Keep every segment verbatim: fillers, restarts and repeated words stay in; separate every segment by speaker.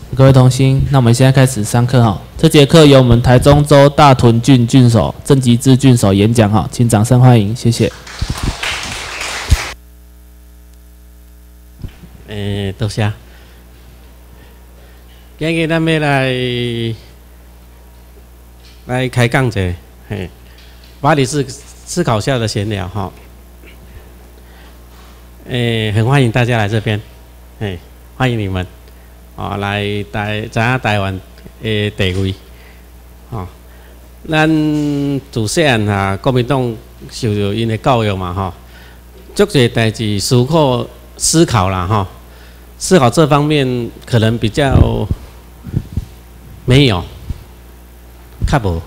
Speaker 1: 各位同心，那我们现在开始上课哈。这节课由我们台中州大屯郡郡守郑吉志郡守演讲哈，请掌声欢迎，谢谢。
Speaker 2: 诶，多谢。今日咱要来来开讲者，嘿，巴黎是思考下的闲聊哈。诶，很欢迎大家来这边，嘿，欢迎你们。 哦，来台知影台湾的地位，哦，咱自细汉哈，国民党受到因的教育嘛，哈，足侪代志思考思考啦，哈，思考这方面可能比较没有，较无。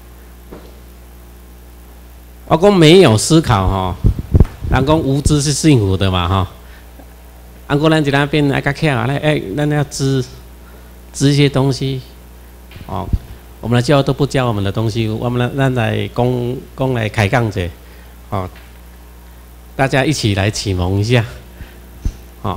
Speaker 2: 我讲没有思考哈，人讲无知是幸福的嘛，哈。 安过咱一那边爱较巧咧，哎，咱要知知一些东西，哦，我们的教育都不教我们的东西，我们咱来讲讲来开讲者，哦，大家一起来启蒙一下，哦。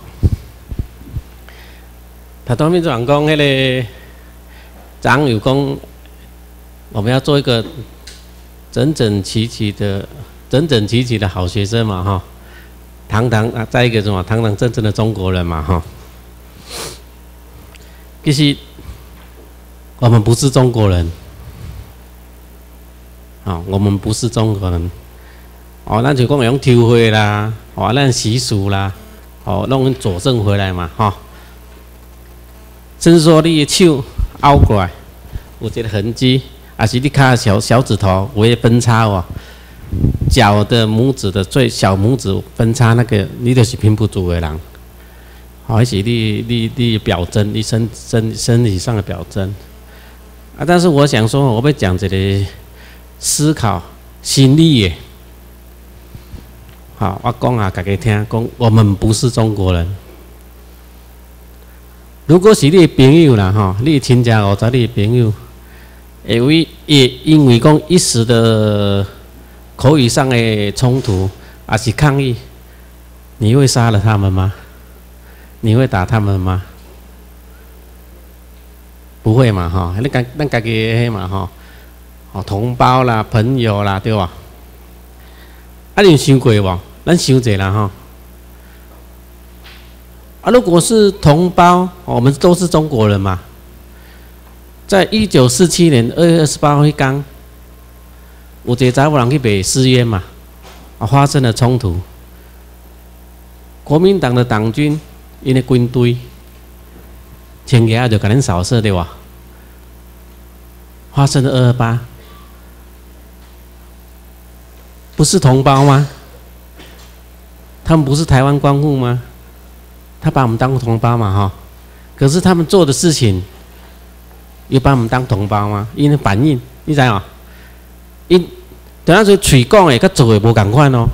Speaker 2: 他当面讲讲迄个长有讲，我们要做一个整整齐齐的、整整齐齐的好学生嘛，哈、哦。 堂堂啊，再一个什么堂堂正正的中国人嘛，哈。其实我们不是中国人，啊，我们不是中国人。哦，咱就讲用抽血啦，哦，咱习俗啦，哦，弄佐证回来嘛，哈。甚至说你的手凹过来，有一个痕迹，还是你看小小指头有个分叉哦。 脚的拇指的最小拇指分叉那个，你就是拼不足的人，好，是你你你表征，你身身身体上的表征啊。但是我想说，我要讲这个思考心理耶。好，我讲啊，大家听，讲我们不是中国人。如果是你的朋友啦，哈，你亲家我找你的朋友，因为也因为讲一时的。 口语上的冲突，还是抗议，你会杀了他们吗？你会打他们吗？不会嘛，哈！你家咱家己迄嘛，哈，哦，同胞啦、朋友啦，对吧？啊，你有想过无？咱想者啦，哈。啊，如果是同胞，我们都是中国人嘛。在一九四七年二月二十八号那天。 有一个查某人去卖私烟嘛，啊，发生了冲突。国民党的党军，因的军队，前日就给人扫射对吧？发生了二二八，不是同胞吗？他们不是台湾光复吗？他把我们当同胞嘛哈，可是他们做的事情，又把我们当同胞吗？因为反应，你知道？ 因等下说嘴讲的，甲做的无共款哦。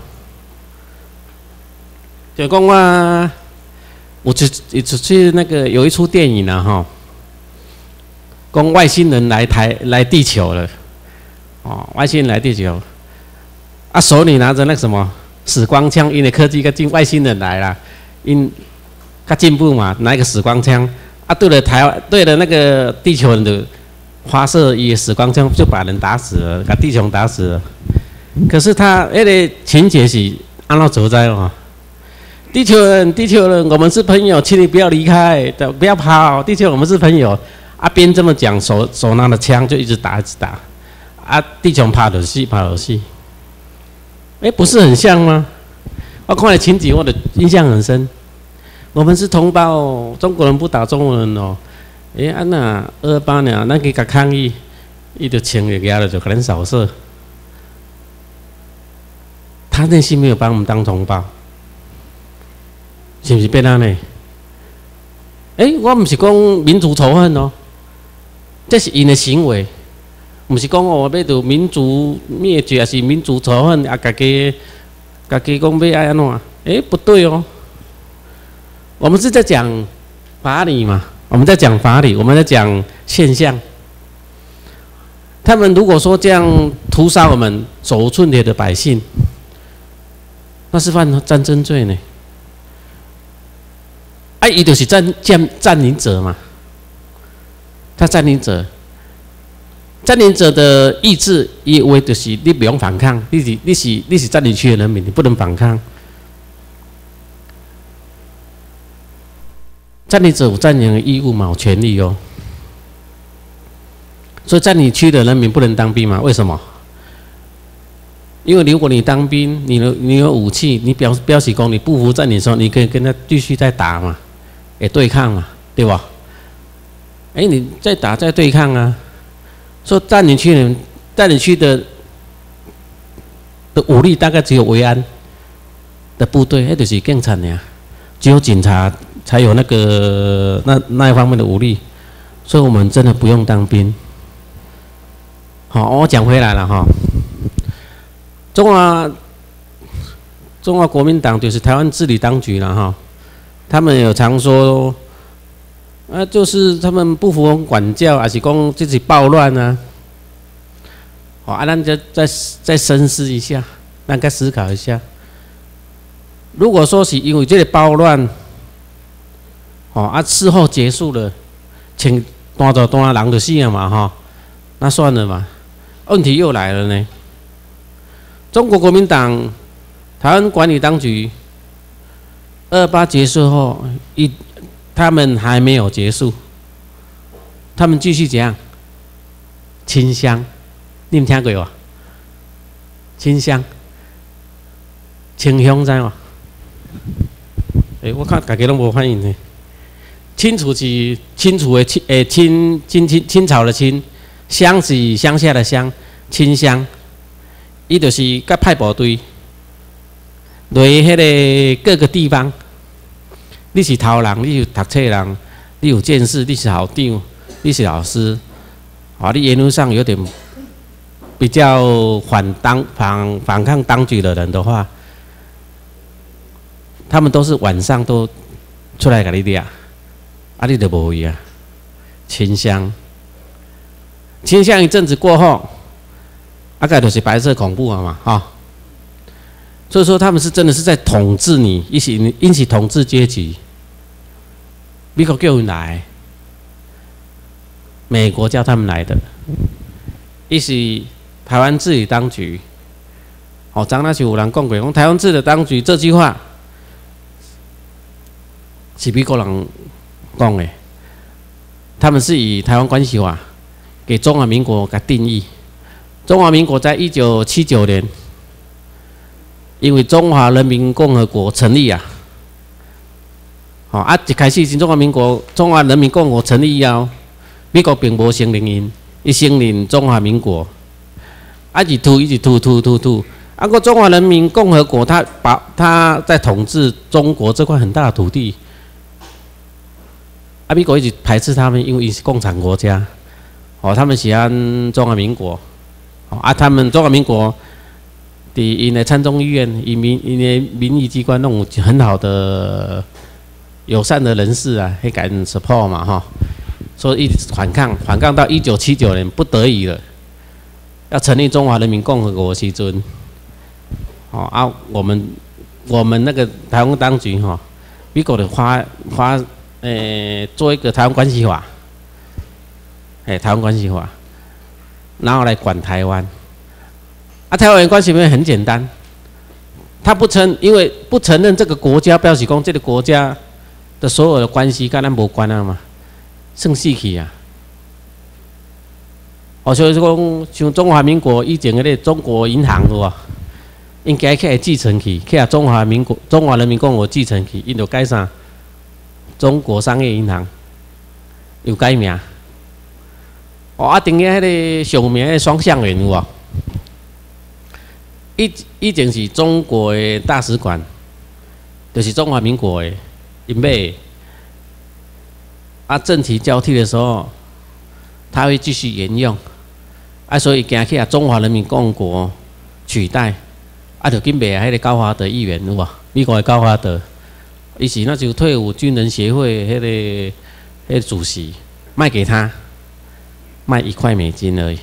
Speaker 2: 就讲我，我只只去那个有一出电影啊，哈，讲外星人来台来地球了，哦，外星人来地球，啊，手里拿着那个什么死光枪，因为科技跟进外星人来了，因较进步嘛，拿一个死光枪，啊，对了台湾，对了那个地球人的。 发射一死光枪就把人打死了，把地球打死了。可是他那个情节是按照走在哦，地球人，地球人，我们是朋友，请你不要离开，不要跑，地球我们是朋友。啊，边这么讲，手手拿着枪就一直打，一直打。啊，地球怕的戏，怕的戏。哎，不是很像吗？我看了情节，我的印象很深。我们是同胞哦，中国人不打中国人哦。 哎，安那二八年，咱去甲抗议，伊就穿个夹了，就可能扫射。他内心没有把我们当同胞，是不是变安尼？哎，我唔是讲民族仇恨哦，这是因的行为，唔是讲哦要做民族灭绝，还是民族仇恨啊？家己家己讲要爱安怎？哎，不对哦，我们是在讲法理嘛。 我们在讲法理，我们在讲现象。他们如果说这样屠杀我们手无寸铁的百姓，那是犯战争罪呢。啊，伊就是占占占领者嘛。 他占领者，占领者的意志，以为就是你不用反抗，你是你是你是占领区的人民，你不能反抗。占领者有占领的义务嘛，有权利哦。所以占领区的人民不能当兵嘛？为什么？因为如果你当兵，你有你有武器，你表表示讲你不服占领的时候，你可以跟他继续再打嘛，也对抗嘛，对吧？哎，你再打再对抗啊。说占领区人，占领区的的武力大概只有维安的部队，那就是更惨呀，只有警察才有那个那那一方面的武力，所以我们真的不用当兵。好，我讲回来了哈。中华中华国民党就是台湾治理当局了哈，他们有常说，啊，就是他们不服管教，还是讲自己暴乱啊。好，啊，咱就再再深思一下，咱该思考一下。如果说是因为这个暴乱，哦啊，事后结束了，请单着单人就死了嘛哈，那算了嘛。问题又来了呢。中国国民党台湾管理当局二八结束后，一他们还没有结束，他们继续怎样？清乡，你们听过吗？清乡，清乡知吗？诶、欸，我看大家都无反应呢。清楚是清楚的清，诶，清清清清朝的清，乡是乡下的乡，清乡。伊就是甲派部队，落迄个各个地方。你是头人，你是读册人，你有见识，你是校长，你是老师，啊，你言论上有点比较反当反反抗当局的人的话，他们都是晚上都出来甲你掠，啊，你就无去啊，清乡，清乡一阵子过后。大概就是白色恐怖了嘛，哈、哦，所以说他们是真的是在统治你，一起引起统治阶级。美国叫人来，美国叫他们来的，一是台湾治理当局。哦，张那是有人讲过，讲台湾治理当局这句话是美国人讲的，他们是以台湾关系法给中华民国给定义。中华民国在一九七九年，因为中华人民共和国成立啊，好啊，一开始是中华民国中华人民共和国成立以后，美国并无承认因，伊承认中华民国，啊，一突一直突突突突，啊个中华人民共和国，他把他在统治中国这块很大的土地，啊，美国一直排斥他们，因为伊是共产国家，哦，他们喜欢中华民国。啊，他们中华民国伫因的参众议院、因民因的民意机关弄有很好的友善的人士啊，去给人 support 嘛哈，所以一直反抗，反抗到一九七九年不得已了，要成立中华人民共和国时阵，哦啊，我们我们那个台湾当局哈，美国的发发诶、欸、做一个台湾关系法，诶、欸、台湾关系法。然后来管台湾，啊，台湾人关系面很简单，他不承，因为不承认这个国家，表示讲这个国家的所有的关系跟咱无关啊嘛，算死去啊。哦，所以说像中华民国以前嗰个中国银行有无？应该去继承去，去啊中华民国中华人民共和国继承去，因就改啥？中国商业银行有改名。哦，啊，顶个迄个上面迄个双向圆有无？以以前是中国的大使馆，就是中华民国的因买。啊，政体交替的时候，它会继续沿用。啊，所以行去啊中华人民共和国取代。啊，就紧买啊，迄个高华德议员有无？美国的高华德，伊是那就退伍军人协会迄、那个迄、那个主席，卖给他。卖一块美金而已，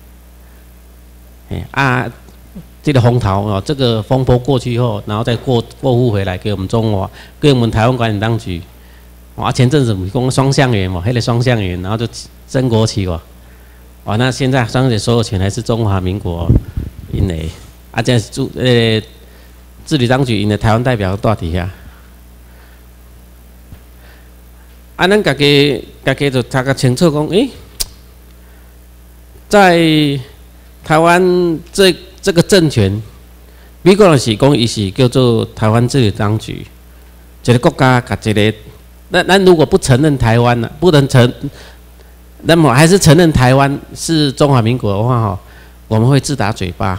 Speaker 2: 哎啊，这个风潮哦，这个风波过去后，然后再过过户回来给我们中华，给我们台湾管理当局啊，前阵子我们讲双向园嘛，黑个双向园，然后就升国旗哦。哦，那现在双节所有权还是中华民国因为啊，这是驻呃治理当局因的台湾代表大底下。啊，咱家己家己就查个清楚讲，诶，在台湾这这个政权，美国人是讲伊是叫做台湾治理当局，一个国家甲一个，那那如果不承认台湾呢，不能承，那么还是承认台湾是中华民国的话，哈，我们会自打嘴巴，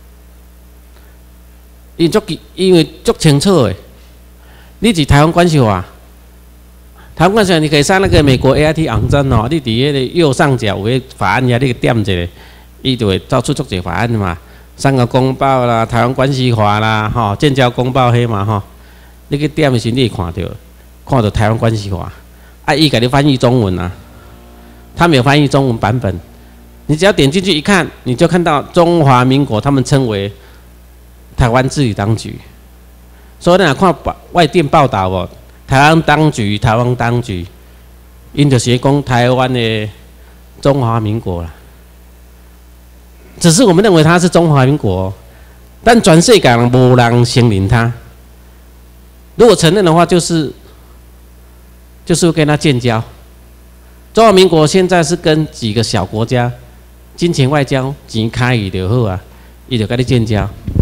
Speaker 2: 因足因为足清楚诶，你是台湾关系法。台湾关系法，你可以上那个美国 A I T 网站哦，你伫迄个右上角有个法案呀，你个点一下，伊就会造出足侪法案嘛。三个公报啦，台湾关系法啦，吼，建交公报迄嘛吼，你去点的时你会看到，看到台湾关系法，啊，伊给你翻译中文啊，他没有翻译中文版本，你只要点进去一看，你就看到中华民国他们称为台湾治理当局，所以你若看外电报道哦。台湾当局，台湾当局，因就是讲台湾的中华民国啦。只是我们认为它是中华民国，但全世界人无人承认它。如果承认的话，就是就是跟他建交。中华民国现在是跟几个小国家金钱外交，钱开伊就好啊，伊就跟你建交。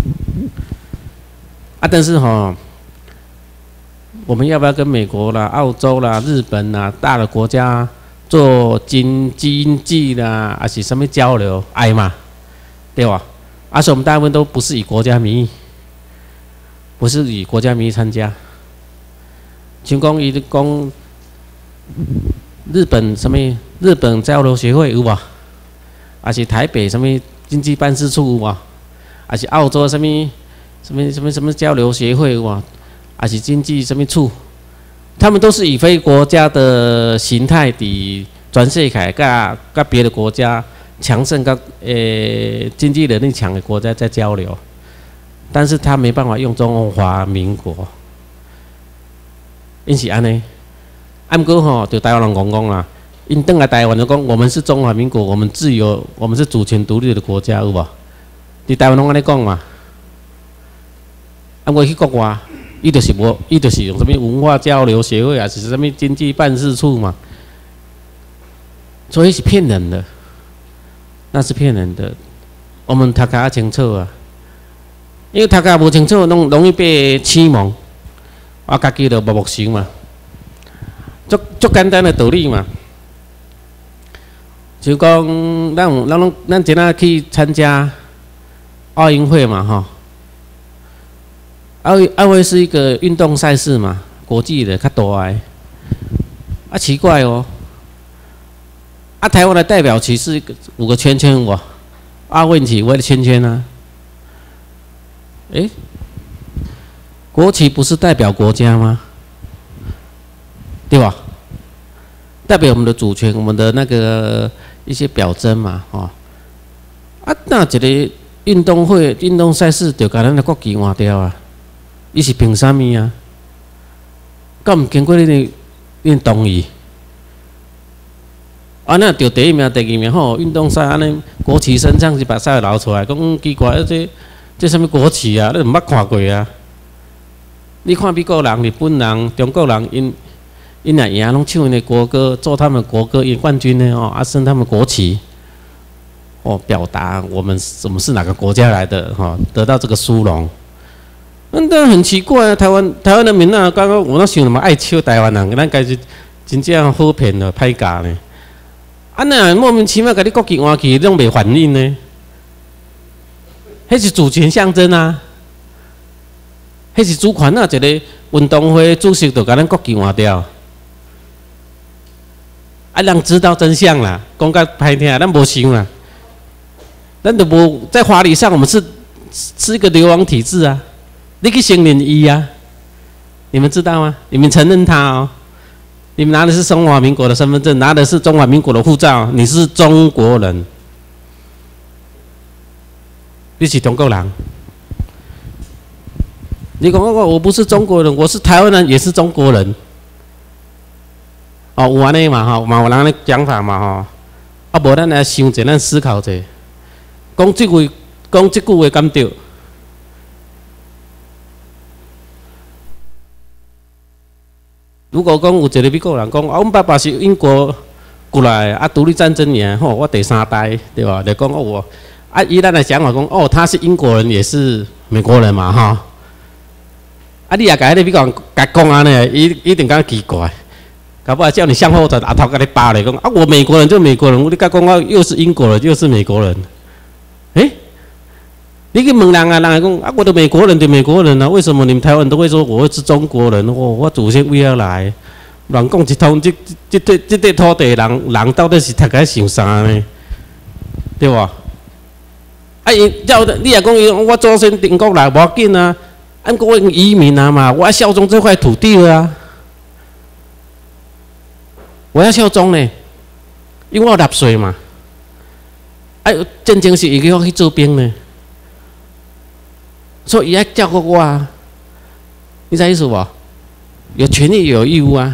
Speaker 2: 啊，但是吼。我们要不要跟美国啦、澳洲啦、日本啦大的国家做经经济啦，还是什么交流？爱嘛，对吧？而且我们大部分都不是以国家名义，不是以国家名义参加。像讲伊讲日本什么日本交流协会有无？还是台北什么经济办事处有无？还是澳洲什么什么什么什么交流协会有无？还是经济什么处，他们都是以非国家的形态，伫全世界甲甲别的国家强盛甲诶经济能力强的国家在交流，但是他没办法用中华民国，因是安尼。啊，不过吼，就台湾人讲讲啦，因登来台湾就讲，我们是中华民国，我们自由，我们是主权独立的国家，有无？伫台湾拢安尼讲嘛。啊，我去国外。伊就是无，伊就是用什么文化交流协会啊，是什么经济办事处嘛，所以是骗人的，那是骗人的。我们读较清楚啊，因为读较无清楚，拢容易被启蒙，啊，家己就默默想嘛，足足简单的道理嘛。就讲，咱咱拢咱今仔去参加奥运会嘛，吼。奥奥运是一个运动赛事嘛，国际的较大的。啊，奇怪哦，啊，台湾的代表旗是五个圈圈哇，奥运旗我的圈圈啊。诶，国旗不是代表国家吗？对吧？代表我们的主权，我们的那个一些表征嘛，哦。啊，那一个运动会、运动赛事就把咱的国旗换掉啊。伊是凭啥物啊？敢毋经过恁的恁同意？啊，那得第一名、第二名吼，运动赛安尼国旗升上去把赛捞出来，讲奇怪，这这什么国旗啊？你毋捌看过啊？你看美国人、日本人、中国人，因因若赢拢唱因的国歌，做他们国歌赢冠军呢哦，啊升他们国旗，哦，表达我们我们是哪个国家来的哈、哦，得到这个殊荣。那当然很奇怪啊！台湾台湾人民啊，刚刚我那想什么爱笑台湾人，咱家是真正好骗了，歹教呢。啊，那莫名其妙甲你国旗换去，拢袂反应呢？迄是主权象征啊！迄是主权啊！一个运动会主席就甲咱国旗换掉，啊，让知道真相啦！讲甲歹听，咱无想啦，咱就无在法理上，我们是是一个流亡体制啊！你去承认伊啊？你们知道吗？你们承认他哦？你们拿的是中华民国的身份证，拿的是中华民国的护照，你是中国人，你是中国人。你讲我我不是中国人，我是台湾人，也是中国人。 哦，有安尼嘛吼，嘛有人安尼讲法嘛吼。啊，无咱来想者，咱思考者，讲即句讲即句话敢对？如果讲有一个美国人讲，啊，阮爸爸是英国过来，啊，独立战争年，吼，我第三代，对吧？就讲哦，我啊，以咱来讲法讲，哦，他是英国人，也是美国人嘛，哈。啊，你也甲迄个美国人甲讲安尼，伊一定感奇怪。搞不好叫你向后转，阿头甲你扒咧讲啊，我美国人就美国人，我你甲讲我又是英国人又是美国人，诶、欸，你去问人啊，人来讲啊，我的美国人对美国人啊，为什么你们台湾都会说我是中国人？哦，我祖先为何来？人讲一通，这这这这块土地人人到底是大概想啥呢？对吧？啊，伊叫你也讲，我祖先中国来，无要紧啊，按过移民啊嘛，我要效忠这块土地了啊。我要效忠呢，因为我纳税嘛。哎、啊，战争时伊叫我去做兵呢，所以伊还照顾我啊。你知意思无？有权利有义务啊。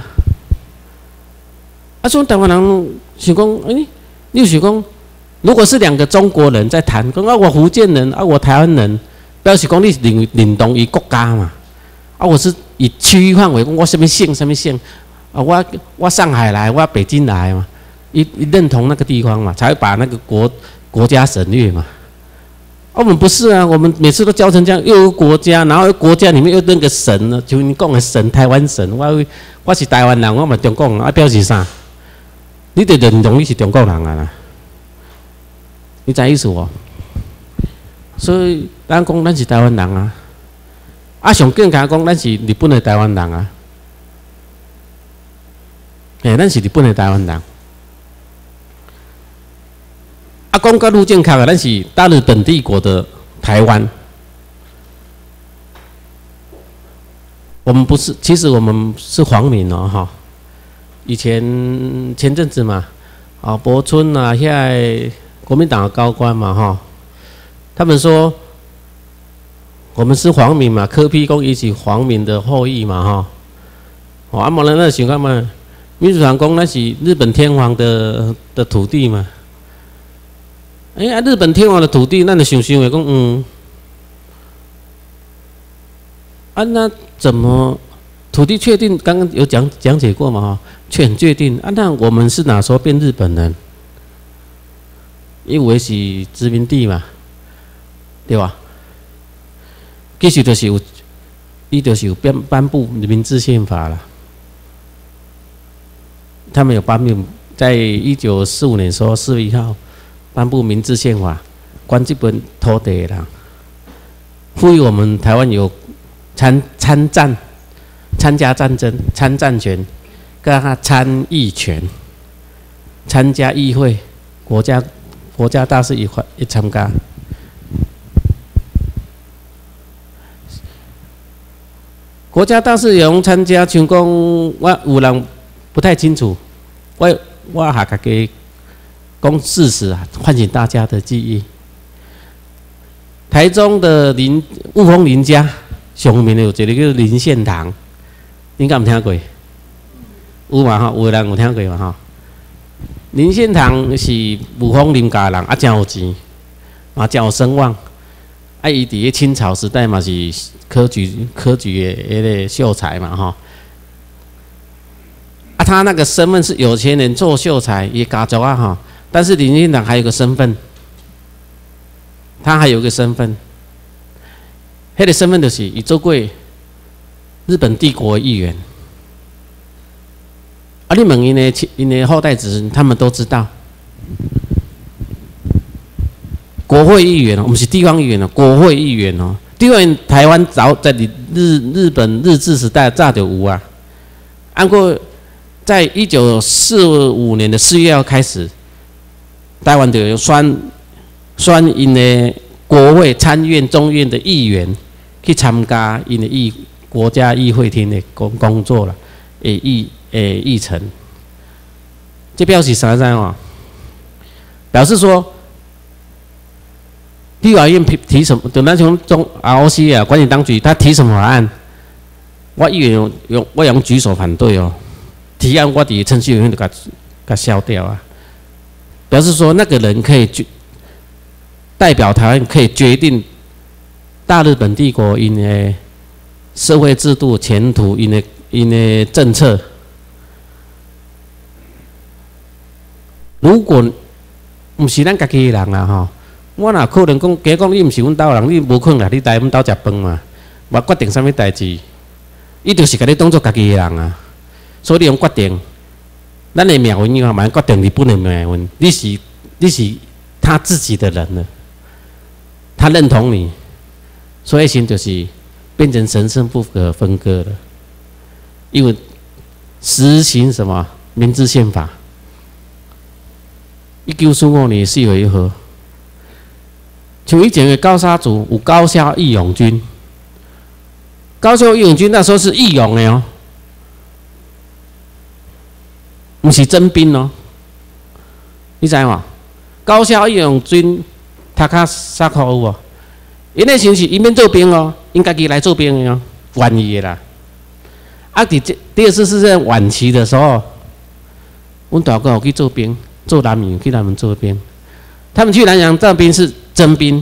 Speaker 2: 啊，所以台湾人想讲，哎、欸，你想讲，如果是两个中国人在谈，讲啊，我福建人啊，我台湾人，表示讲你领领同于国家嘛。啊，我是以区域范围，讲我什么姓什么姓。啊，我我上海来，我北京来嘛，一一认同那个地方嘛，才会把那个国国家省略嘛。啊，我们不是啊，我们每次都教成这样，又有国家，然后国家里面又认个省呢，就你讲的省，台湾省，我我是台湾人，我嘛中国人，啊表示啥？你得认同你是中国人啊啦，你知意思无？所以咱讲咱是台湾人啊，啊上更加讲咱是日本的台湾人啊。诶、欸，咱是日本的台湾人。啊，讲到愈正确啊，咱是大日本帝国的台湾。我们不是，其实我们是皇民哦，哈。以前前阵子嘛，啊，柏村啊，现在国民党的高官嘛，哈，他们说我们是皇民嘛，柯 P 公一起皇民的后裔嘛，哈。哦，啊，某人那想干嘛？民主党讲那是日本天皇的的土地嘛？哎、欸、呀，日本天皇的土地，那你想想会讲，嗯，啊，那怎么土地确定？刚刚有讲讲解过嘛？哈，确很确定啊。那我们是哪时候变日本人？因为是殖民地嘛，对吧？其实就是有，伊就是有颁颁布明治宪法了。他们有颁布，在一九四五年时候四月一号颁布明治宪法，管这本土地的人，赋予我们台湾有参参战、参加战争、参战权，跟他参议权，参加议会、国家国家大事一块一参加。国家大事有参加，像讲我有人不太清楚。我我下家己讲事实啊，唤醒大家的记忆。台中的林雾峰林家上面有一个叫林献堂，你敢有听过？有嘛吼，有人有听过嘛吼？林献堂是雾峰林家人，啊，真有钱，嘛真有声望。啊，伊伫个清朝时代嘛是科举科举的迄个秀才嘛吼。啊，他那个身份是有钱人做秀才，也家族啊哈。但是林献堂还有个身份，他还有个身份，那个身份就是伊做过日本帝国的议员。啊，你问因的因的后代子孙，他们都知道，国会议员哦，我们是地方议员哦，国会议员哦。地方台湾早在日日本日治时代早就有啊，按过。在一九四五年的四月号开始，台湾就有选选因的国会、参院、中院的议员去参加因的议国家议会厅的工工作了，诶议诶议程。这表示啥呢？哦，表示说，立法院提提什么？就那种中 R O C 啊，管理当局他提什么法案，我议员用我用举手反对哦。 提案我伫程序里面就甲甲消掉啊，表示说那个人可以决代表台湾，可以决定大日本帝国因的社会制度前途，因的因的政策。如果毋是咱家己的人啊吼，我哪可能讲，假讲你毋是阮兜人，你无可能来你来阮兜食饭嘛。我决定啥物代志，伊就是甲你当作家己的人啊。所以你用决定，咱的命运以后，嘛决定日本的命运。你是你是他自己的人了，他认同你，所以先就是变成神圣不可分割了。因为实行什么明治宪法，一九四五年四月一号，像以前的高沙族有高校义勇军，高校义勇军那时候是义勇的哦。不是征兵哦，你知无？高校义勇军读较啥课有无？因那时是因免做兵哦，因家己来做兵的哦，愿意的啦。啊，伫这第二次世界晚期的时候，阮大哥有去做兵，做南洋去南洋做兵。他们去南洋当兵是征兵，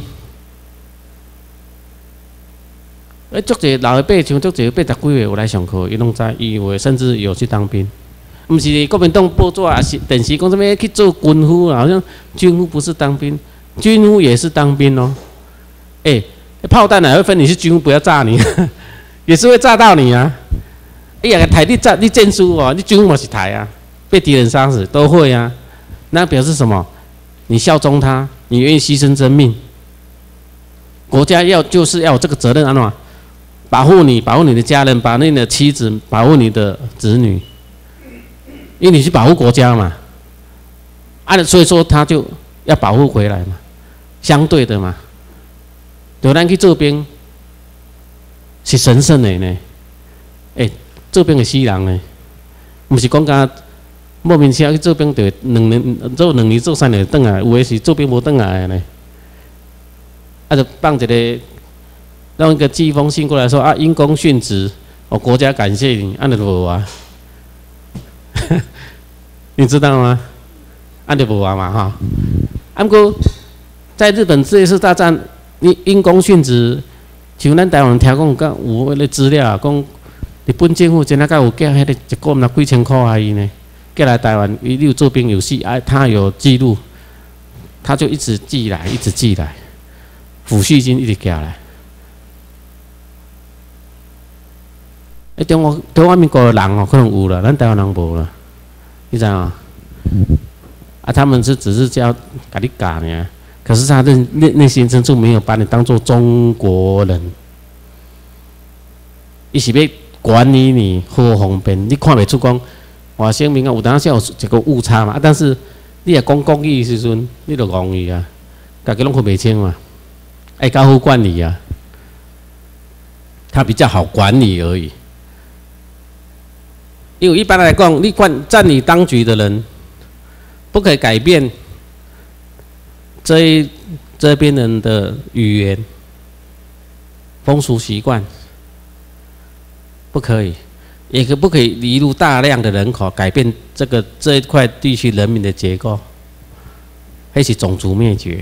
Speaker 2: 诶，足侪老一辈像足侪八十几岁有来上课，伊拢知，伊有甚至有去当兵。不是国民党报纸啊，是电视讲什么去做军夫啊？好像军夫不是当兵，军夫也是当兵哦。哎、欸，炮弹哪会分你是军夫，不要炸你，也是会炸到你啊！哎呀，台你炸你证书哦，你军夫嘛是台啊，被敌人杀死都会啊。那表示什么？你效忠他，你愿意牺牲生命，国家要就是要有这个责任啊嘛，保护你，保护你的家人，保护你的妻子，保护你的子女。因为你是保护国家嘛，啊，所以说他就要保护回来嘛，相对的嘛。对，咱去做兵是神圣的呢，哎、欸，做兵的死人呢，不是讲甲莫名其妙去做兵，就两年做两年做三年就转来，有的是做兵无转来的呢。啊，就放一个让一个寄封信过来说啊，因公殉职，哦，国家感谢你，安尼就无啊。你知道吗？按就无啊嘛哈。啊，不过在日本这一次大战，你因公殉职，像咱台湾听讲，讲有迄个资料讲，日本政府真啊，甲有寄迄个一个毋知几千块啊伊呢，寄来台湾，伊有做兵有戏，啊，他有记录，他就一直寄来，一直寄来，抚恤金一直寄来。诶，中国中华民国的人哦，可能有啦，咱台湾人无啦，你知道吗？啊，他们是只是叫甲你教呢，可是他的内内心深处没有把你当做中国人，伊是要管理你好方便，你看袂出讲外省民啊，有当时有一个误差嘛，啊，但是你也讲国语的时阵，你就戆伊啊，家己拢分袂清嘛，爱较好管理啊，他比较好管理而已。因为一般来讲，你管占你当局的人，不可以改变这一这边人的语言、风俗习惯，不可以，也可不可以移入大量的人口，改变这个这一块地区人民的结构，那是种族灭绝。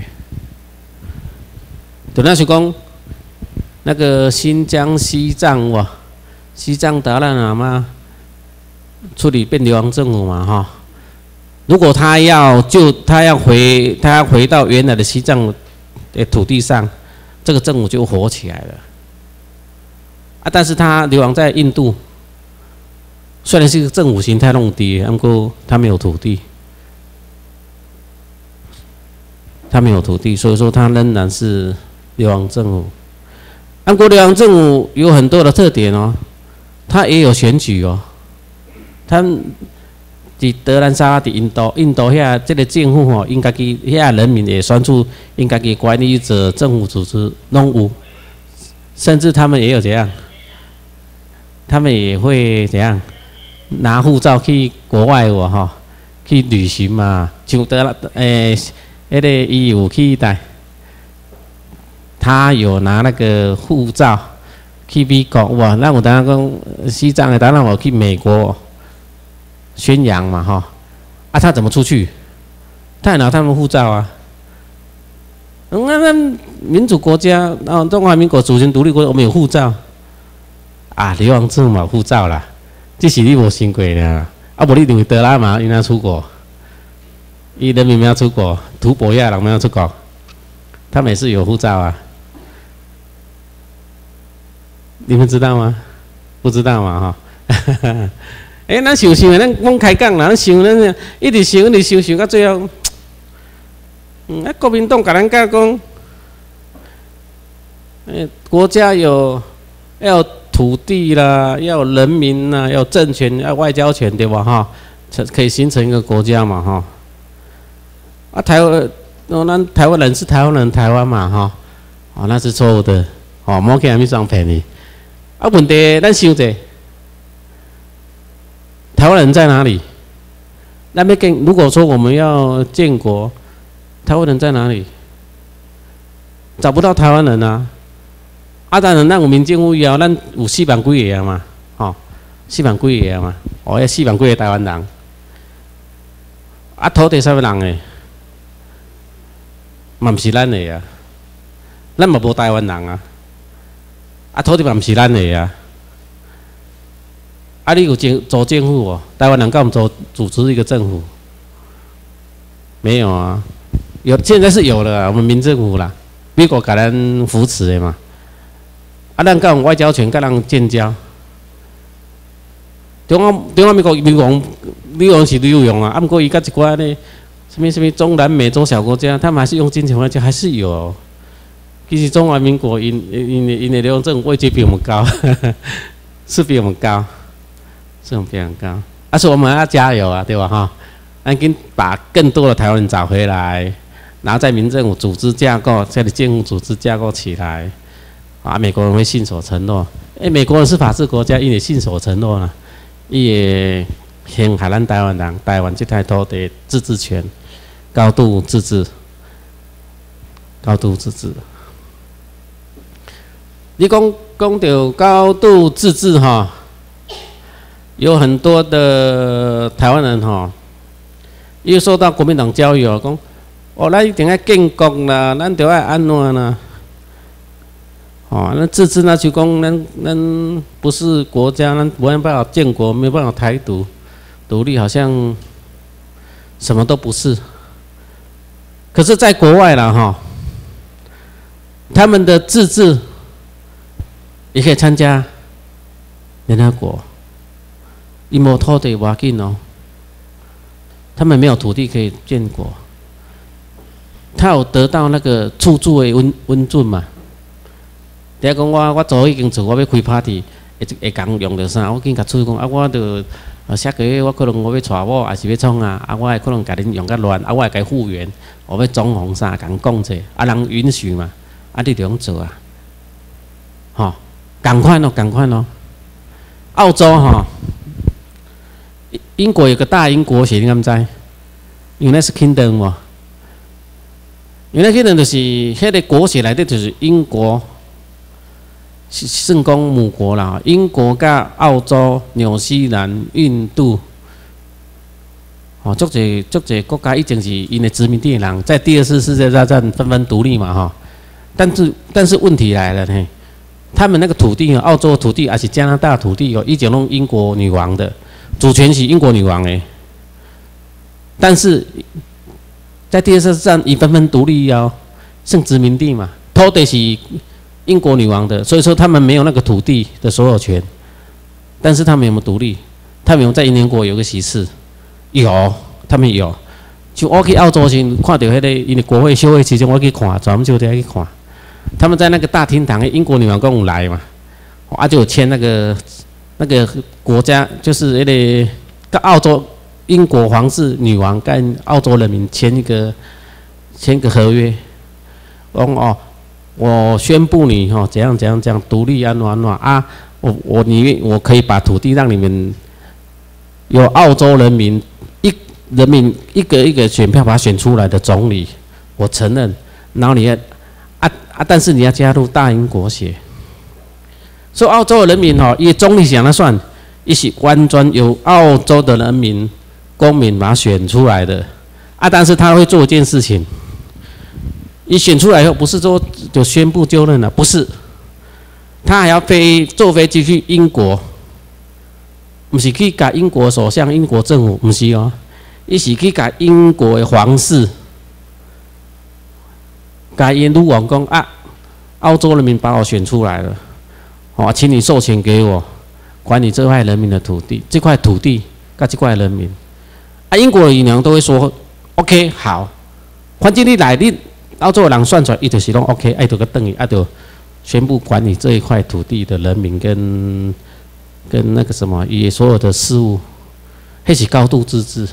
Speaker 2: 就那是讲那个新疆、西藏哇，西藏达赖喇嘛。处理变流亡政府嘛，哈。如果他要就他要回他要回到原来的西藏的土地上，这个政府就活起来了。啊，但是他流亡在印度，虽然是个政府形态弄低，不过他没有土地，他没有土地，所以说他仍然是流亡政府。不过流亡政府有很多的特点哦，他也有选举哦。他伫德兰萨拉伫印度，印度遐这个政府吼，因家己遐人民也选出因家己管理者、政府组织拢有，甚至他们也有怎样，他们也会怎样拿护照去国外哦吼，去旅行嘛，像德拉诶，迄个伊有去带，他有拿那个护照去美国哇，那我当然讲西藏的，当然我去美国。 宣扬嘛哈，啊他怎么出去？他也拿他们护照啊。嗯，那那民主国家，然后中华民国主权独立国家，我们有护照啊，流亡证嘛护照啦，这是你无想过啦。啊，无你认为德拉玛应该出国，伊人民没有出国，图博亚人没有出国，他们也是有护照啊。你们知道吗？不知道嘛哈。哎，咱想想，咱讲开讲啦，咱想咱一直想，一直想想到最后，嗯，啊，国民党甲咱讲讲，哎，国家有要土地啦，要人民啦，要政权，要外交权，对吧？哈，才可以形成一个国家嘛，哈。啊，台湾，哦，咱台湾人是台湾人，台湾嘛，哈，哦，那是错误的，哦，莫去阿咪装便宜。啊，问题咱想者。台湾人在哪里？那边跟如果说我们要建国，台湾人在哪里？找不到台湾人啊！啊，当然，咱有民政府以后，咱有四万几个啊嘛，吼、哦，四万几个啊嘛，哦，要四万几个台湾人。啊，土地啥物人的？嘛毋是咱的啊，咱嘛无台湾人啊。啊，土地嘛毋是咱的啊。啊，你有政组政府哦？台湾人敢有组组织一个政府？没有啊，有现在是有了，我们民政府啦，美国给咱扶持的嘛。啊，咱敢有外交权，甲人建交？中华中华民国民王，你王是有用啊，啊，不过伊甲一寡咧，什么什么中南美洲小国家，他们还是用金钱外交，还是有。其实中华民国因因因的流亡政府位阶比我们高，是比我们高。这种非常高，而且我们要加油啊，对吧？哈，咱紧把更多的台湾人找回来，然后在民政府组织架构，在政府组织架构起来，啊，美国人会信守承诺。哎，美国人是法治国家，伊也信守承诺了，伊也向海咱台湾人，台湾这块土地自治权，高度自治，高度自治。你讲讲到高度自治哈？有很多的台湾人哈，又受到国民党教育哦，讲哦，咱一定要建国啦，咱就要安怎啦？哦，那自治那就讲，咱咱不是国家，咱没办法建国，没办法台独，独立好像什么都不是。可是，在国外啦哈，他们的自治也可以参加联合国。伊无土地无要紧哦，他们没有土地可以建国，他有得到那个厝住的温温准嘛？第一讲我我租已经厝，我要开 party， 会会讲用着啥？我紧甲厝讲啊，我着啊下个月我可能我要娶某，还是要创啊？啊，我会可能甲恁用甲乱，啊，我会甲复原，我要装潢啥？甲讲者，啊人允许嘛？啊，你着用做啊？吼、哦，共款咯，共款咯。澳洲吼。哦英国有个大英国协，你敢知 ？United Kingdom 喎 ，United Kingdom 就是迄个国协内底就是英国，算讲母国啦。英国甲澳洲、纽西兰、印度，哦，足侪足侪国家以前是因的殖民地人，在第二次世界大战纷纷独立嘛，哈。但是但是问题来了嘿，他们那个土地，澳洲的土地还是加拿大土地哦，以前弄英国女王的。主权是英国女王诶，但是在第二次战已纷纷独立哦，剩殖民地嘛，土地是英国女王的，所以说他们没有那个土地的所有权，但是他们有没有独立？他们有在英国有个席次，有，他们有。就我去澳洲时看到迄个因的国会休会期间，我去看，专门就在去看，他们在那个大厅堂，英国女王跟我来嘛，啊就有签那个。那个国家就是那个跟澳洲英国皇室女王跟澳洲人民签一个签个合约，讲哦，我宣布你哦怎样怎样怎样独立安怎安怎啊，我我你我可以把土地让你们由澳洲人民一人民一个一个选票把它选出来的总理，我承认，然后你要啊啊，但是你要加入大英国协。所以澳洲的人民吼，伊总理是安怎选？ 一是完全由澳洲的人民公民把他选出来的啊，但是他会做一件事情，一选出来以后，不是说就宣布就任了，不是，他还要飞坐飞机去英国，不是去甲英国首相、英国政府，不是哦，伊是去甲英国的皇室，甲因女王讲啊，澳洲人民把我选出来了，哦，请你授权给我。管理这块人民的土地，这块土地跟这块人民，啊，英国的银行都会说 ，OK， 好，反正你来，你澳洲人算出来，伊就是讲 OK， 爱就个等于爱就宣布管理这一块土地的人民跟跟那个什么，也所有的事务，那是高度自治。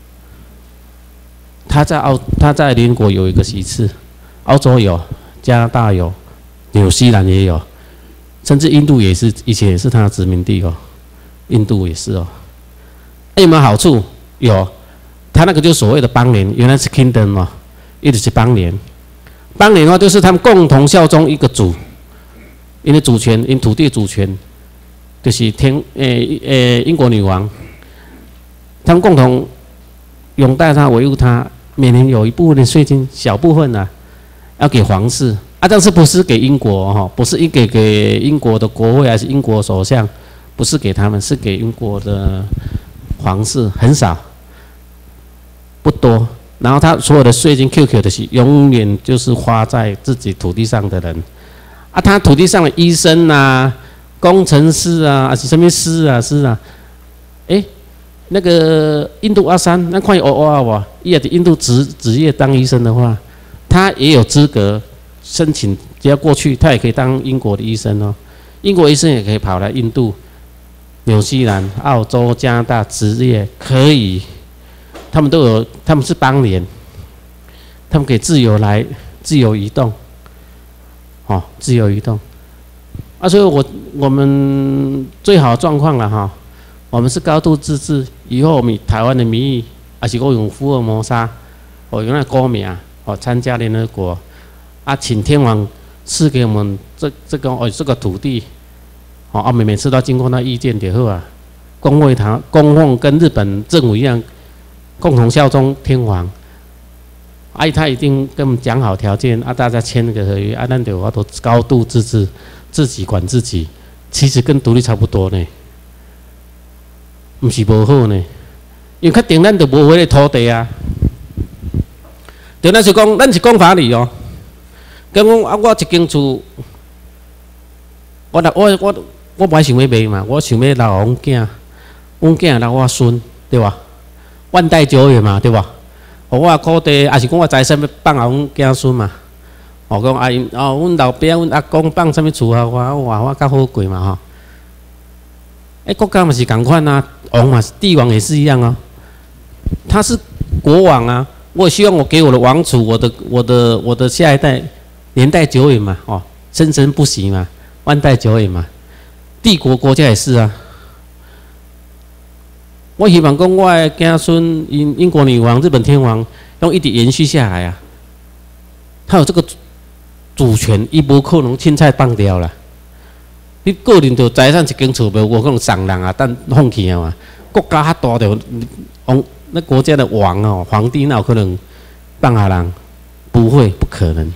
Speaker 2: 他在澳，他在联国有一个席次，澳洲有，加拿大有，纽西兰也有。甚至印度也是，以前也是他的殖民地哦，印度也是哦。那有没有好处？有，他那个就是所谓的邦联，原来是 kingdom 嘛，一直是邦联。邦联的话，就是他们共同效忠一个主，因为主权，因土地主权，就是天，诶、呃、诶、呃，英国女王，他们共同拥戴他、维护他，每年有一部分的税金，小部分啊，要给皇室。啊，但是不是给英国哈？不是一给给英国的国会还是英国首相？不是给他们，是给英国的皇室，很少，不多。然后他所有的税金 Q Q 的是永远就是花在自己土地上的人。啊，他土地上的医生啊、工程师啊，还是什么师啊、师啊，哎，那个印度阿三，那快哦哦哇，也在印度职职业当医生的话，他也有资格。申请只要过去，他也可以当英国的医生哦。英国医生也可以跑来印度、纽西兰、澳洲、加拿大执业，可以。他们都有，他们是邦联，他们可以自由来、自由移动，哦，自由移动。啊，所以我我们最好的状况了哈，我们是高度自治。以后我们台湾的民意，还是我用福尔摩沙，我用那国名，哦，参加联合国。啊，请天王赐给我们这这个哦这个土地，哦啊每每次都要经过他意见就好啊，供奉他供奉跟日本政府一样，共同效忠天皇。啊，他一定跟我们讲好条件啊，大家签那个合约啊，咱就话都高度自治，自己管自己，其实跟独立差不多呢，不是无好呢，因为确定咱就无迄个土地啊，就咱是讲咱是讲法理哦。咁讲啊，我一间厝，我我我我本想要卖嘛，我想要留阮囝，阮囝留我孙，对吧？万代久远嘛，对吧？哦，我土地，还是讲我财产要放互阮囝孙嘛？哦，讲啊，因哦，阮老爸、阮阿公放啥物厝啊？我我我较好过嘛吼。哎，国家嘛是共款啊，王嘛是帝王也是一样啊，他是国王啊，我也希望我给我的王储，我的我的我的下一代。年代久远嘛，哦，生生不息嘛，万代久远嘛，帝国国家也是啊。我希望讲我的子孙，英英国女王、日本天皇，用一直延续下来啊。他有这个主权，伊无可能凊彩放掉啦。你个人就财产一间厝，无可能送人啊，但放弃啊嘛。国家较大着，王那国家的王哦，皇帝哪有可能放下人？不会，不可能。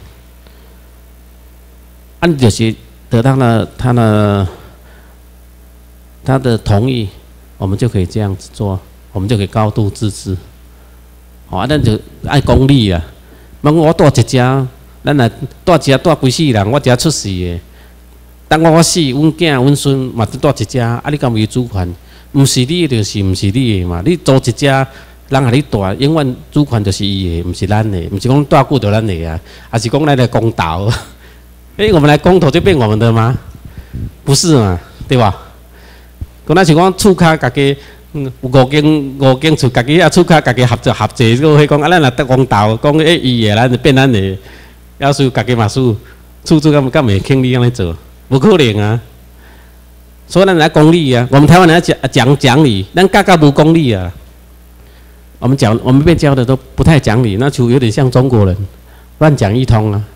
Speaker 2: 按就是得到了他的他的同意，我们就可以这样子做，我们就可以高度自治。哦，咱就爱公理啊！莫讲我带一只，咱来带一只带几世人，我只出世的。等我我死，阮囝阮孙嘛都带一只，啊！你敢有主权？毋是你的，就是毋是你的嘛。你租一只，人下你带，永远主权就是伊的，毋是咱的，毋是讲带久就咱的啊，还是讲咱来公道。哎、欸，我们来公投就变我们的吗？不是嘛，对吧？讲那是讲厝卡家己，嗯，有五间五间厝家己啊，厝卡家己合作合作，个迄讲啊，咱来得公投，讲诶伊的，咱就变咱的，要是家己嘛输，厝厝敢敢袂轻易安尼做，不可能啊！所以咱来公理啊，我们台湾人要讲讲讲理，咱嘎嘎不公理啊。我们讲我们被教的都不太讲理，那就有点像中国人，乱讲一通啊。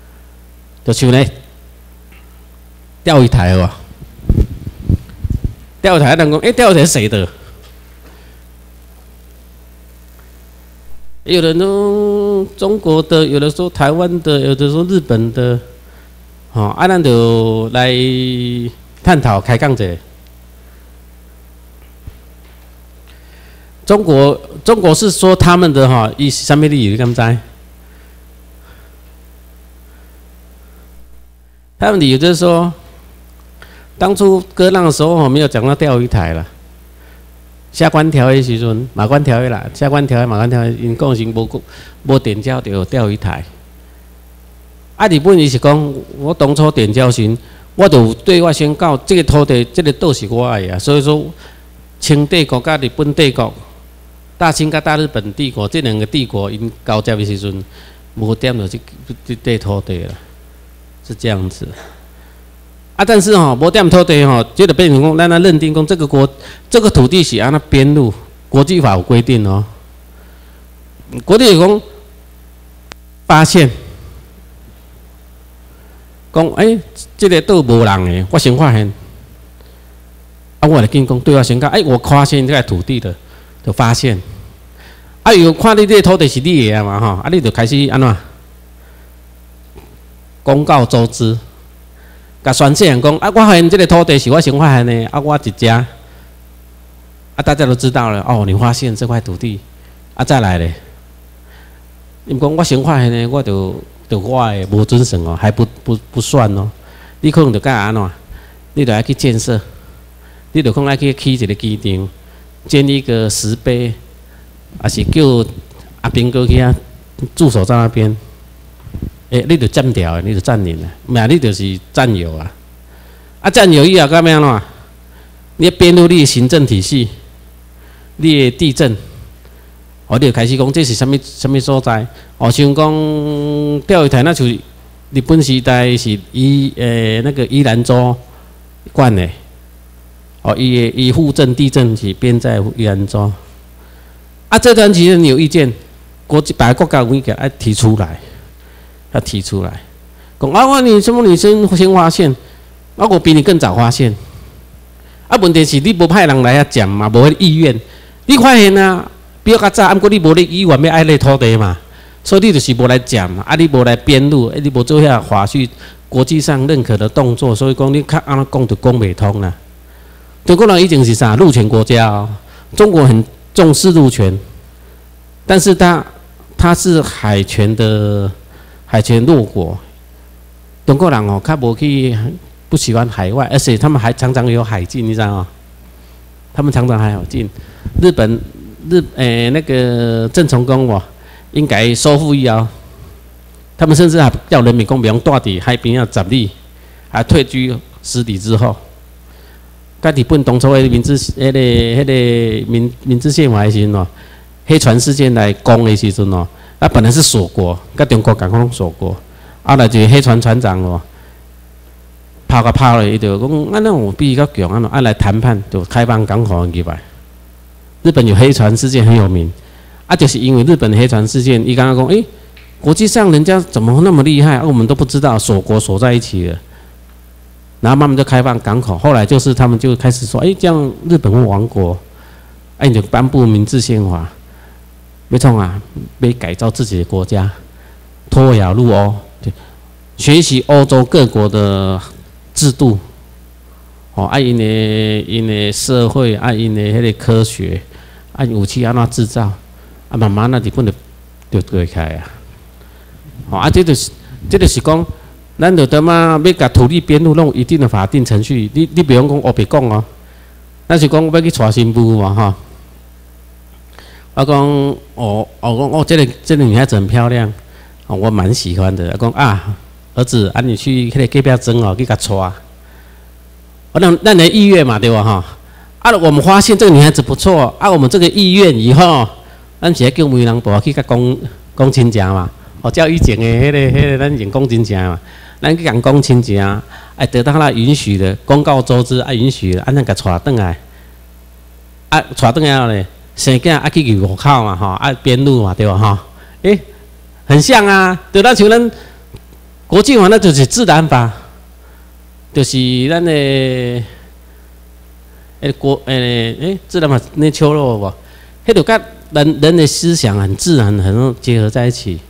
Speaker 2: 就像咧钓鱼台哦， 钓鱼台人讲，哎，钓鱼台是谁的？有人说中国的，有的说台湾的，有的说日本的，哦，啊，咱就来探讨开讲者。中国，中国是说他们的哈，以什么理由？你敢知？他们理由就是说，当初割让的时候没有讲到钓鱼台了。下关条的时阵，马关条约啦，下关条约、马关条约，因讲是无无点交就有钓鱼台。啊，日本伊是讲，我当初点交时，我就对外宣告，这个土地、这个岛是我的啊。所以说，清帝国甲日本帝国、大清甲大日本帝国这两个帝国因交接的时阵，无点到这这这土地了，是这样子。啊，但是吼、哦，无点土地吼、哦，就得变成讲，咱来认定讲这个国这个土地是按那编入，国际法有规定哦。国际讲发现，讲诶，这个岛无人诶，我先发现，啊，我来跟讲对外宣告，诶，我发现这块土地的，就发现，啊，有看你这个土地是你的嘛吼，啊，你就开始安怎公告周知。甲全世人讲啊，我发现这个土地是我先发现的，啊，我一家，啊，大家都知道了哦。你发现这块土地，啊，再来咧，你讲我先发现的，我就就我的无准绳哦，还不不不算哦。你可能就干安怎？你就要去建设，你就可能要去起一个机场，建立一个石碑，啊是叫阿兵哥去啊驻守在那边。诶、欸，你就占掉，你就占领了，嘛，你就是占有啊！啊，占有以后干咩喏？你编入你的行政体系，你的地震，哦，你就开始讲这是什么什么所在？哦，像讲钓鱼台那就日本时代是以诶、欸、那个宜兰州管的，哦，以以户政地震是编在宜兰州。啊，这段期间你有意见，国际百个国家有意见，要提出来。要提出来，讲啊，我你什么女生先发现，啊，我比你更早发现，啊，问题是你无派人来遐讲嘛，无意愿，你发现啊，比较较早，毋过你无你意愿要爱那土地嘛，所以你就是无来讲嘛，啊，你无来编入，你无做遐法律国际上认可的动作，所以讲你看安怎讲就讲袂通啦。中国人已经是啥陆权国家哦，中国很重视陆权，但是他他是海权的。海权弱国，中国人哦，较无去不喜欢海外，而且他们还常常有海禁，你知道吗？他们常常还有禁。日本日诶、欸、那个郑成功哦，应该收复以后，他们甚至还叫人民公平大伫海边要十里，还退居十里之后。甲日本当初的明治迄、那个迄、那个明明治宪法的时阵哦，黑船事件来攻的时阵哦。啊，本来是锁国，跟中国港口锁国，后来就黑船船长哦，跑个跑了，伊就讲，啊，那我必须较强，啊，啊来谈判，就开放港口入来。日本有黑船事件很有名，啊，就是因为日本的黑船事件，伊刚刚讲，诶、欸，国际上人家怎么那么厉害，啊，我们都不知道，锁国锁在一起了，然后慢慢就开放港口，后来就是他们就开始说，诶、欸，这样日本会亡国，哎、啊，你就颁布明治宪法。要创啊，要改造自己的国家，脱亚入欧，学习欧洲各国的制度，哦，啊因的因的社会，啊因的迄个科学，啊武器安怎制造，啊慢慢那日本就就改开啊，哦啊这就是这就是讲，咱就他妈要甲土地编入弄一定的法定程序，你你不用讲，我别讲哦，咱是讲要去娶新妇嘛哈。我讲哦，我讲哦，这个这个女孩子很漂亮，哦，我蛮喜欢的。我讲啊，儿子，啊你去迄个隔壁庄哦，去甲娶。我那那你的意愿嘛，对吧哈？啊，我们发现这个女孩子不错，啊，我们这个意愿以后，咱是叫媒人部去甲讲讲亲情嘛，哦，照以前的迄、那个迄、那个咱讲讲亲情嘛，咱去甲讲亲情，哎，得到他允许的，公告周知，啊允许的，啊咱甲娶转来，啊娶转来后咧。生囝啊去入户口嘛吼，啊编入嘛对吧吼？诶、欸，很像啊，对咱像咱国际法那就是自然法，就是咱的诶国诶诶，自然嘛那秋肉无，迄就甲人人的思想很自然很结合在一起。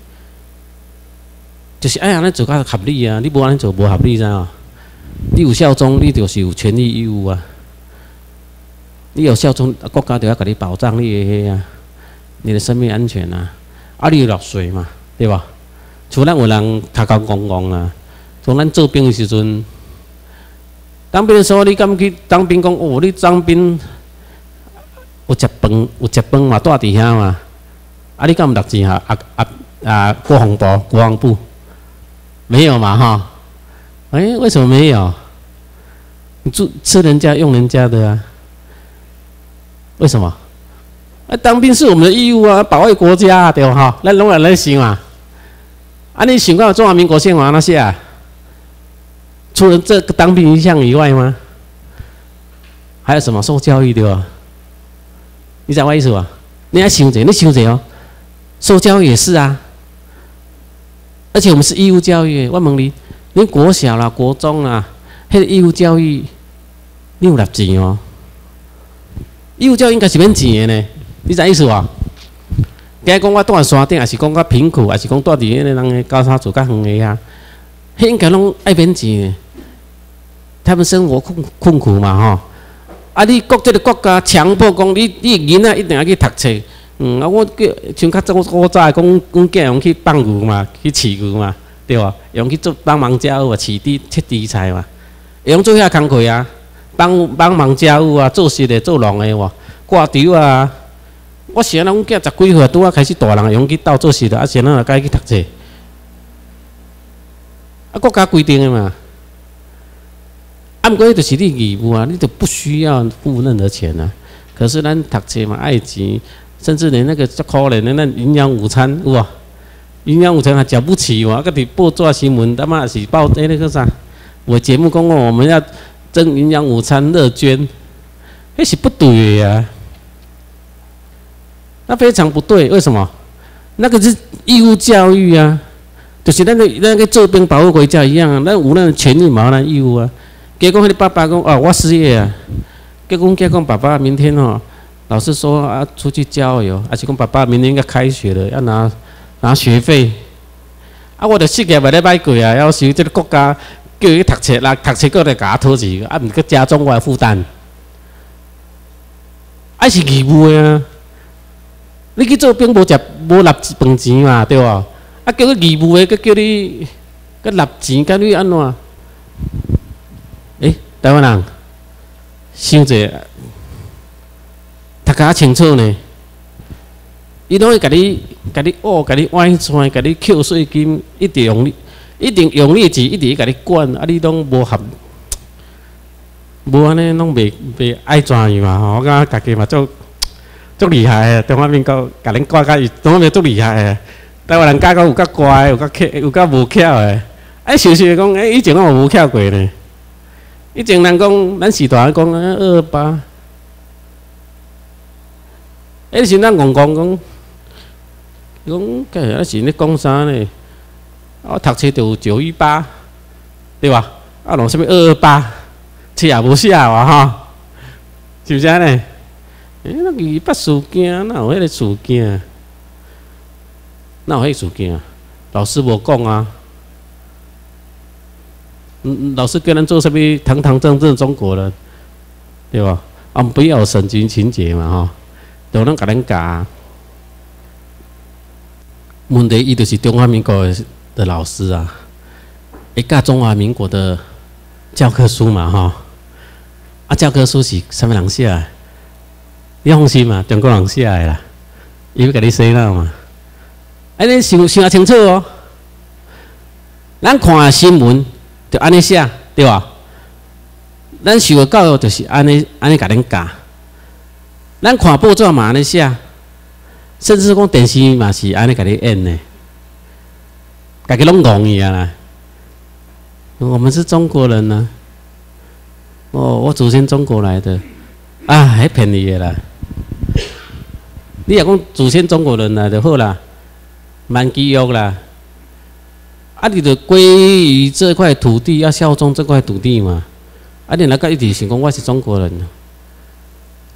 Speaker 2: 就是哎呀，咱做较合理啊！你无安尼做无合理噻哦。你有效忠，你就是有权利义务啊。你有效忠，国家就要给你保障你的迄啊，你的生命安全啊。啊，你有落水嘛，对吧？像咱有人头壳戆戆啊，从咱做兵的时阵。当兵的时候，你敢去当兵讲哦？你当兵有食饭，有食饭嘛，住伫遐嘛。啊，你敢有读钱啊？啊啊啊！国防部、国防部没有嘛？哈？哎、欸，为什么没有？你住吃人家用人家的啊？为什么？啊，当兵是我们的义务啊，保卫国家啊，对吧？哈，咱拢来来想嘛。啊，你想过中华民国宪法那些啊？除了这个当兵一项以外吗？还有什么受教育对吧？你知道我意思吧？你要想者，你想者哦，受教育也是啊。而且我们是义务教育，我问你，你国小啦、国中啦，迄个义务教育，你有纳钱哦？义务教育应该是免钱的呢，你知意思吧？假讲我住在山顶，还是讲我贫苦，还是讲住伫迄个人的高山住较远的啊？迄应该拢爱免钱的。他们生活困困苦嘛，吼！啊，你国这个国家强迫讲你，你囡仔一定要去读册。嗯，啊，我叫像较早我早讲，阮囝用去放牛嘛，去饲牛嘛，对吧？用去做帮忙家务啊，饲猪、切猪菜嘛，用做遐工课啊，帮帮忙家务啊，做事的、做农的喎，挂稻啊。我想咱阮囝十几岁拄啊开始大人，用去斗做事的，啊，先咱该去读册。啊，国家规定的嘛。啊，不过就是你义务啊，你就不需要付任何钱啊。可是咱读册嘛，爱钱，甚至连那个足可怜的那营养午餐，有无？营养午餐还缴不起哇！个伫报纸新闻，他妈是报诶那个啥？我节目讲哦，我们要征营养午餐乐捐，那是不对的呀、啊，那非常不对。为什么？那个是义务教育啊，就是咱个咱个做兵保护国家一样啊，咱有咱权利嘛，咱义务啊。结果，迄个爸爸讲：“哦，我失业啊。”结果，结果爸爸明天哦，老师说啊，出去郊游，而且讲爸爸明天应该开学了，要拿拿学费。啊，我着失业袂咧歹过啊，要求这个国家叫伊读册啦，读册搁来甲我讨钱，啊，毋过加重我的负担。啊，是义务的啊！你去做兵无食无纳饭钱嘛，对无？啊，叫你义务的，佮叫你佮纳钱，佮你安怎？诶，台湾人想者，读较清楚呢。伊拢会甲你、甲你恶、甲你歪穿、甲你扣税金，一定用你，一定用你钱，一直甲你管，啊，你拢无合，无安尼拢袂袂爱怎样嘛吼？我感觉家己嘛足足厉害诶，中华民国甲恁管甲伊，中华民国足厉害诶。台湾人教到有较乖，有较巧，有较无巧诶。哎，想想讲，哎，以前我无巧过呢。以前人讲，咱时代讲二二八，迄时咱戆戆讲，讲个那是咧讲啥呢？我读册就有九一八，对吧？啊，弄什么二二八，册也无写哇哈，是不是呢？诶，那二八事件哪有迄个事件？哪有迄个事件？老师无讲啊。嗯，老师跟人做什么堂堂正正中国人，对吧？啊，不要有省级情节嘛，哈，都能甲咱教。问题伊就是中华民国的老师啊，会教中华民国的教科书嘛，哈。啊，教科书是啥物人写的？你放心嘛，中国人写的啦，伊要甲你洗脑嘛。哎，你想想清楚哦。咱看新闻。就安尼写，对吧？咱受的教育就是安尼安尼甲恁教。咱看报纸嘛安尼写，甚至讲电视嘛是安尼甲你演的，家己拢戆去啊啦。我们是中国人呢、啊，哦，我祖先中国来的，啊，还骗你的啦。你若讲祖先中国人来就好啦，蛮基约啦。啊，你就归于这块土地，要效忠这块土地嘛。啊，你那个一直想讲我是中国人，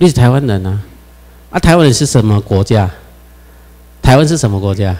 Speaker 2: 你是台湾人啊？啊，台湾人是什么国家？台湾是什么国家？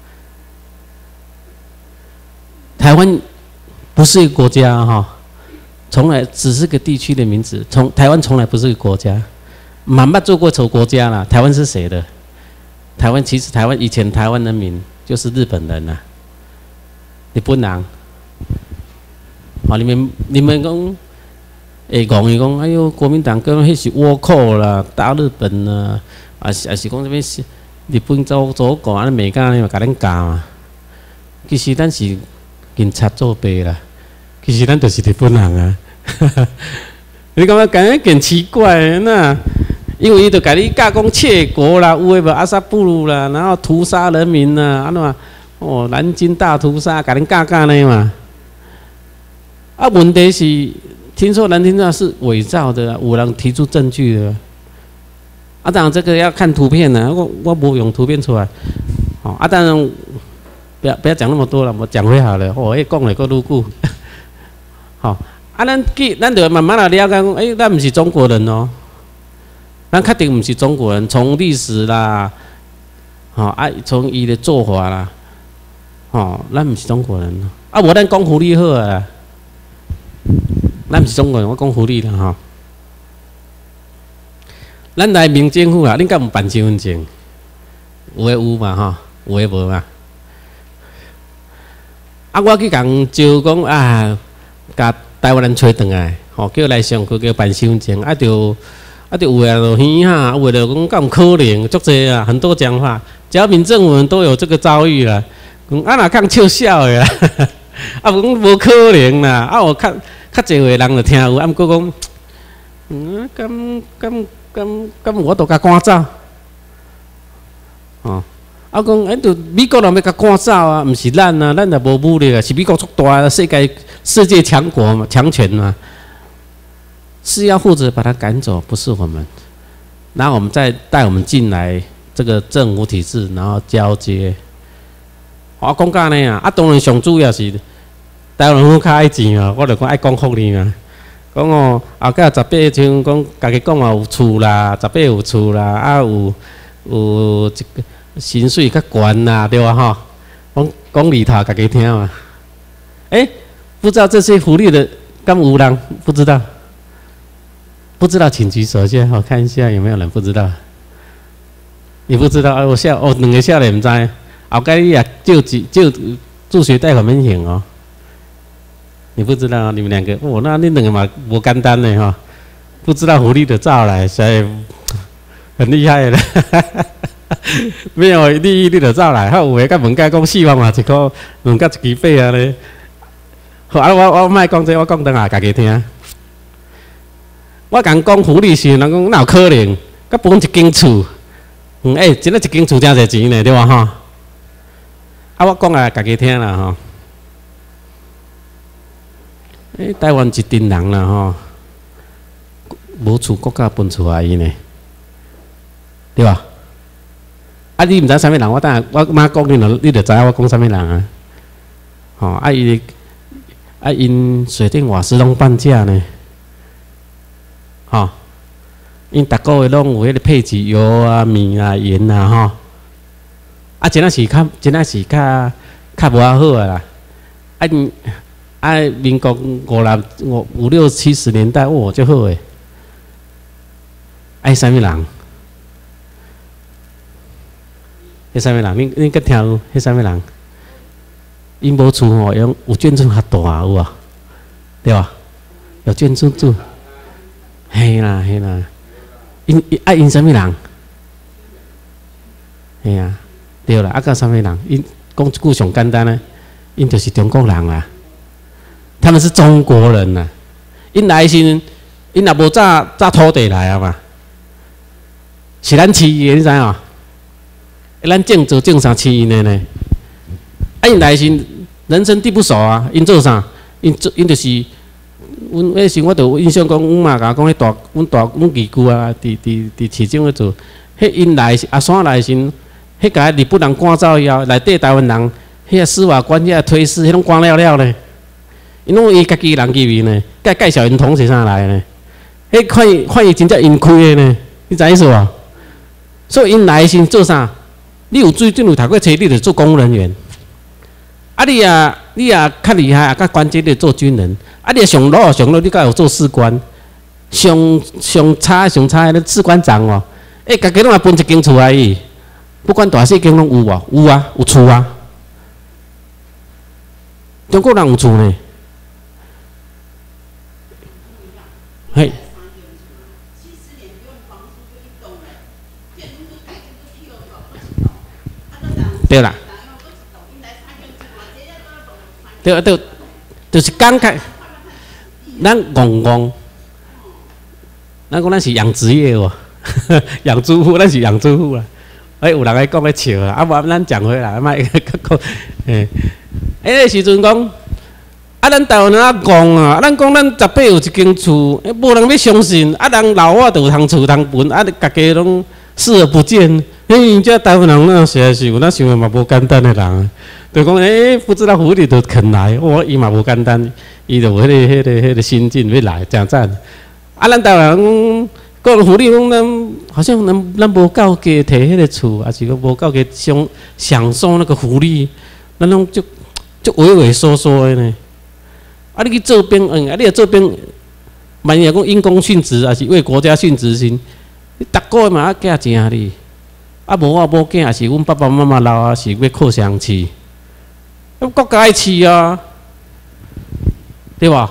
Speaker 2: 台湾不是一个国家哈，从来只是个地区的名字。从台湾从来不是一个国家，蛮没做过丑国家啦。台湾是谁的？台湾其实台湾以前台湾人民就是日本人呐，日本人。啊，你们你们讲会讲伊讲，哎呦，国民党讲迄是倭寇啦，打日本啦，啊是啊是讲什么日本祖祖国安尼美甲安尼嘛，甲咱教嘛。其实咱是警察作弊啦，其实咱就是日本人啊。你感觉感觉更奇怪那？因为伊就甲你教讲窃国啦，有诶无阿萨布鲁啦，然后屠杀人民啦，安怎嘛？哦，南京大屠杀，甲恁教教呢嘛。啊，问题是，听说南京大是伪造的，有人提出证据的。啊，当然这个要看图片呢，我我无用图片出来。哦，啊，当然不要不要讲那么多了，我讲回好了。哦，迄讲了够愈久。好，啊，咱记，咱就慢慢来了解讲，诶，咱毋是中国人哦，咱确定毋是中国人。从历史啦，吼、哦、啊，从伊的做法啦，吼、哦，咱毋是中国人。啊，无咱讲福利好啊。咱毋是中国人，我讲福利啦吼。咱来民政府啊，恁敢有办身份证？有诶有嘛吼，有诶无嘛。啊，我去共招讲啊，甲台湾人找转来，吼，叫来上课叫办身份证，啊，就啊，就有诶就耳哈，有诶就讲敢有可能，足济啊，很多讲法，只要民政府人都有这个遭遇啦。讲啊，若讲笑笑诶啦，啊，讲无可能啦，啊，我较较济个人就听有，啊，毋过讲，嗯，咁咁咁咁，我都甲赶走，哦。啊，讲哎，就美国人要甲赶走啊，毋是咱啊，咱也无武力啊，是美国足大世界世界强国嘛，强权嘛，是要负责把他赶走，不是我们。然后我们再带我们进来这个政府体制，然后交接。我讲干呢啊，啊当然上主要是台湾人较爱钱啊，我就讲爱讲福利嘛。讲哦，后盖十八像讲家己讲话有厝啦，十八有厝啦，啊有有一个。薪水较悬啦，对吧？哈，讲讲里头家己听嘛。哎、欸，不知道这些福利的，敢有人不知道？不知道请举手先，我看一下有没有人不知道。你不知道啊？我下哦，两个少年唔知，后盖你也就就助学贷款免还哦。你不知道，你们两个哦，那你两个嘛无简单的哈，不知道福利的造来，所以很厉害的。没有你，你就走来。好，有诶，甲问甲讲四万嘛一箍，两甲一支八啊咧。好啊，我我莫讲这，我讲等下家己听。我共讲福利时，人讲哪有可能？甲分一间厝，嗯，诶、欸，真诶一间厝真侪钱呢，对吧？吼。啊，我讲啊，家己听啦，吼。诶、欸，台湾一群人啦，吼，无厝国家分厝啊伊呢，对吧？啊！你毋知啥物人，我等下我妈讲你，你就知影我讲啥物人啊？吼、哦！啊伊啊因水电瓦斯拢半价呢，吼、哦！因逐个月拢有迄个配给油啊、米啊、盐啊，吼、哦！啊，真正是较真正是较较无啊好啊啦！啊因啊民国五六五五六七十年代，哇，足好诶！爱啥物人？迄啥物人？恁恁捌听有？迄啥物人？因无厝吼，用有眷村较大有啊，对吧？有眷村住，嘿啦嘿啦。因爱因啥物人？嘿啊，对啦，啊个啥物人？因讲一句上简单诶，因就是中国人啦。他们是中国人呐。因来时，因也无炸炸土地来啊嘛，是咱饲诶，你知影？咱种做种啥饲因的呢？啊，因来时人生地不熟啊，因做啥？因做因就是，阮迄时我就印象讲，阮妈甲我讲，迄大阮大阮姨姑啊，伫伫伫市政咧做，迄因来阿山来时，迄个日本人赶走以后，内底台湾人，迄个司法官遐推事，迄拢赶了了呢。因拢伊家己人入面呢，介介绍因同是啥来呢？迄看伊看伊真正因开的呢。 你知意思无？所以因来时做啥？你有水准有读过册，你就做公务人员。啊，你啊，你啊较厉害啊，较关键你做军人。啊，你上老上老，你敢有做士官？上上差上差的士官长哦。诶，家己拢也分一间厝来伊，不管大细间拢有无？有啊，有厝啊。中国人有厝呢。嘿。对啦。对对，就是刚开，咱戆戆，咱讲咱是养殖业哦，养猪户，咱是养猪户啦。哎，有人来讲咧笑啦，啊无咱讲回来，卖讲，诶，迄个时阵讲，啊咱台湾人啊戆啊，咱讲咱十八有一间厝，无人要相信，啊人老我就有通厝通分，啊家己拢视而不见。嘿，这台湾人那实在是有那想的嘛无简单的人。就讲诶，不知道狐狸就肯来，我伊嘛无简单，伊就迄个、迄个、迄个心境要来，真赞。啊，咱台湾人讲狐狸讲咱好像咱咱无够加摕迄个厝，还是讲无够加享享受那个福利，咱拢就就畏畏缩缩的呢。啊，你去做兵，嗯，啊，你若做兵，万一讲因公殉职，还是为国家殉职心，你逐个月嘛啊寄钱哩，啊无啊无囝，也是阮爸爸妈妈老啊，是要靠谁饲？国家爱饲啊，对吧？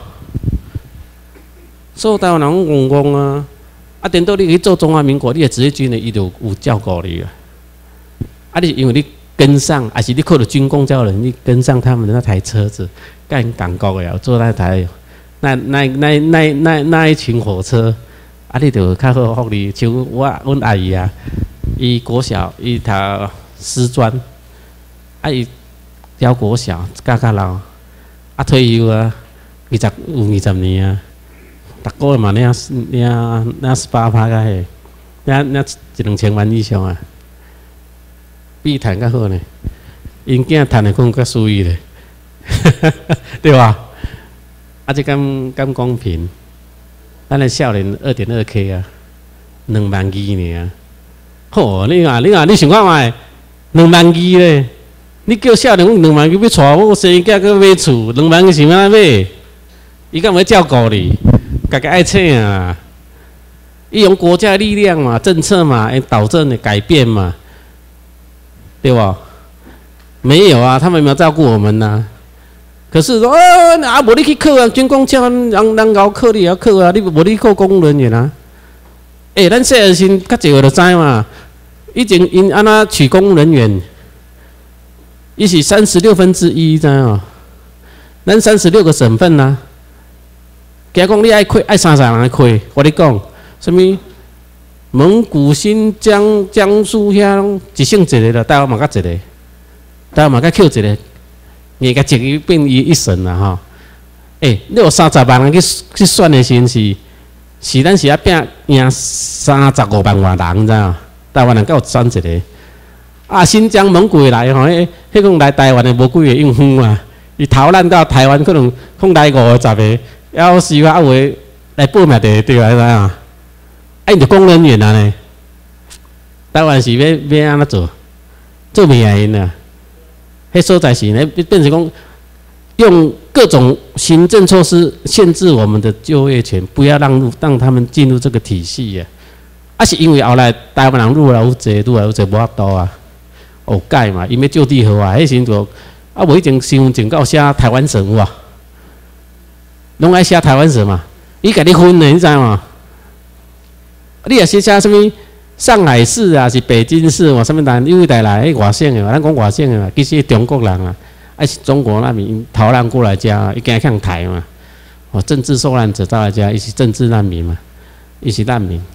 Speaker 2: 所以台湾人戆戆啊，啊，等到你去做中华民国，你的职业军人伊就有照顾你啊。啊，你因为你跟上，还是你靠着军工教人，你跟上他们的那台车子，干港国的，坐那台那那那那那那一群火车，啊，你就较好福利。像我阮阿姨啊，伊国小伊读师专，啊伊。教国小，教较老，啊退休啊，二十有二十年啊，逐个月嘛领领领十八趴个嘿，领领一两千万以上啊，比赚较好呢，因囝赚的可能较属于咧，对吧？啊，这敢敢公平？咱的少年二点二 K 啊，两万二呢，吼，你啊你啊你想看卖，两万二咧。你叫少年，阮两万去要带我生囝去买厝，两万去是要买？伊敢会照顾你？家己爱请啊！伊用国家力量嘛、政策嘛，来导正的改变嘛，对吧？没有啊，他们没有照顾我们呐、啊。可是说，啊，啊，无你去考啊，军工叫人人熬考，你也要考啊，你无你考公务人员啊？诶、欸，咱细个时较侪个就知嘛，以前因安那取公务人员。伊是三十六分之一，知影？咱三十六个省份呐、啊，假讲你爱开爱三十人来开，我你讲，什么蒙古、新疆、江苏遐一省一个啦，台湾嘛甲一个，台湾嘛甲扣一个，硬甲一个变伊一省啦吼。诶、欸，你有三十万人去去选的时是，是咱是啊拼赢三十五万外人，知影？台湾人才有选一个。啊，新疆、蒙古来吼，迄迄个来台湾的无几个应付啊，伊逃难到台湾，可能可能来五个、十个，要是啊有诶来报名的对啊，知影？啊，因着公人员啊呢，台湾是要要安怎做？做袂赢因啊，迄所在是呢，变成讲用各种行政措施限制我们的就业权，不要让入让他们进入这个体系啊。啊，是因为后来台湾人愈来愈侪，愈来愈侪无法度啊。学改嘛，因要就地合法，迄时就啊，无以前身份证到写台湾省有啊，拢爱写台湾省嘛。伊甲你分的，你知嘛？你也写写什么上海市啊，是北京市嘛？什么人因为带来迄外省的嘛？咱讲外省的嘛，其实中国人啊，还是中国难民逃难过来遮，伊惊向台嘛。哦，政治受难者到来遮，伊是政治难民嘛，伊是难民。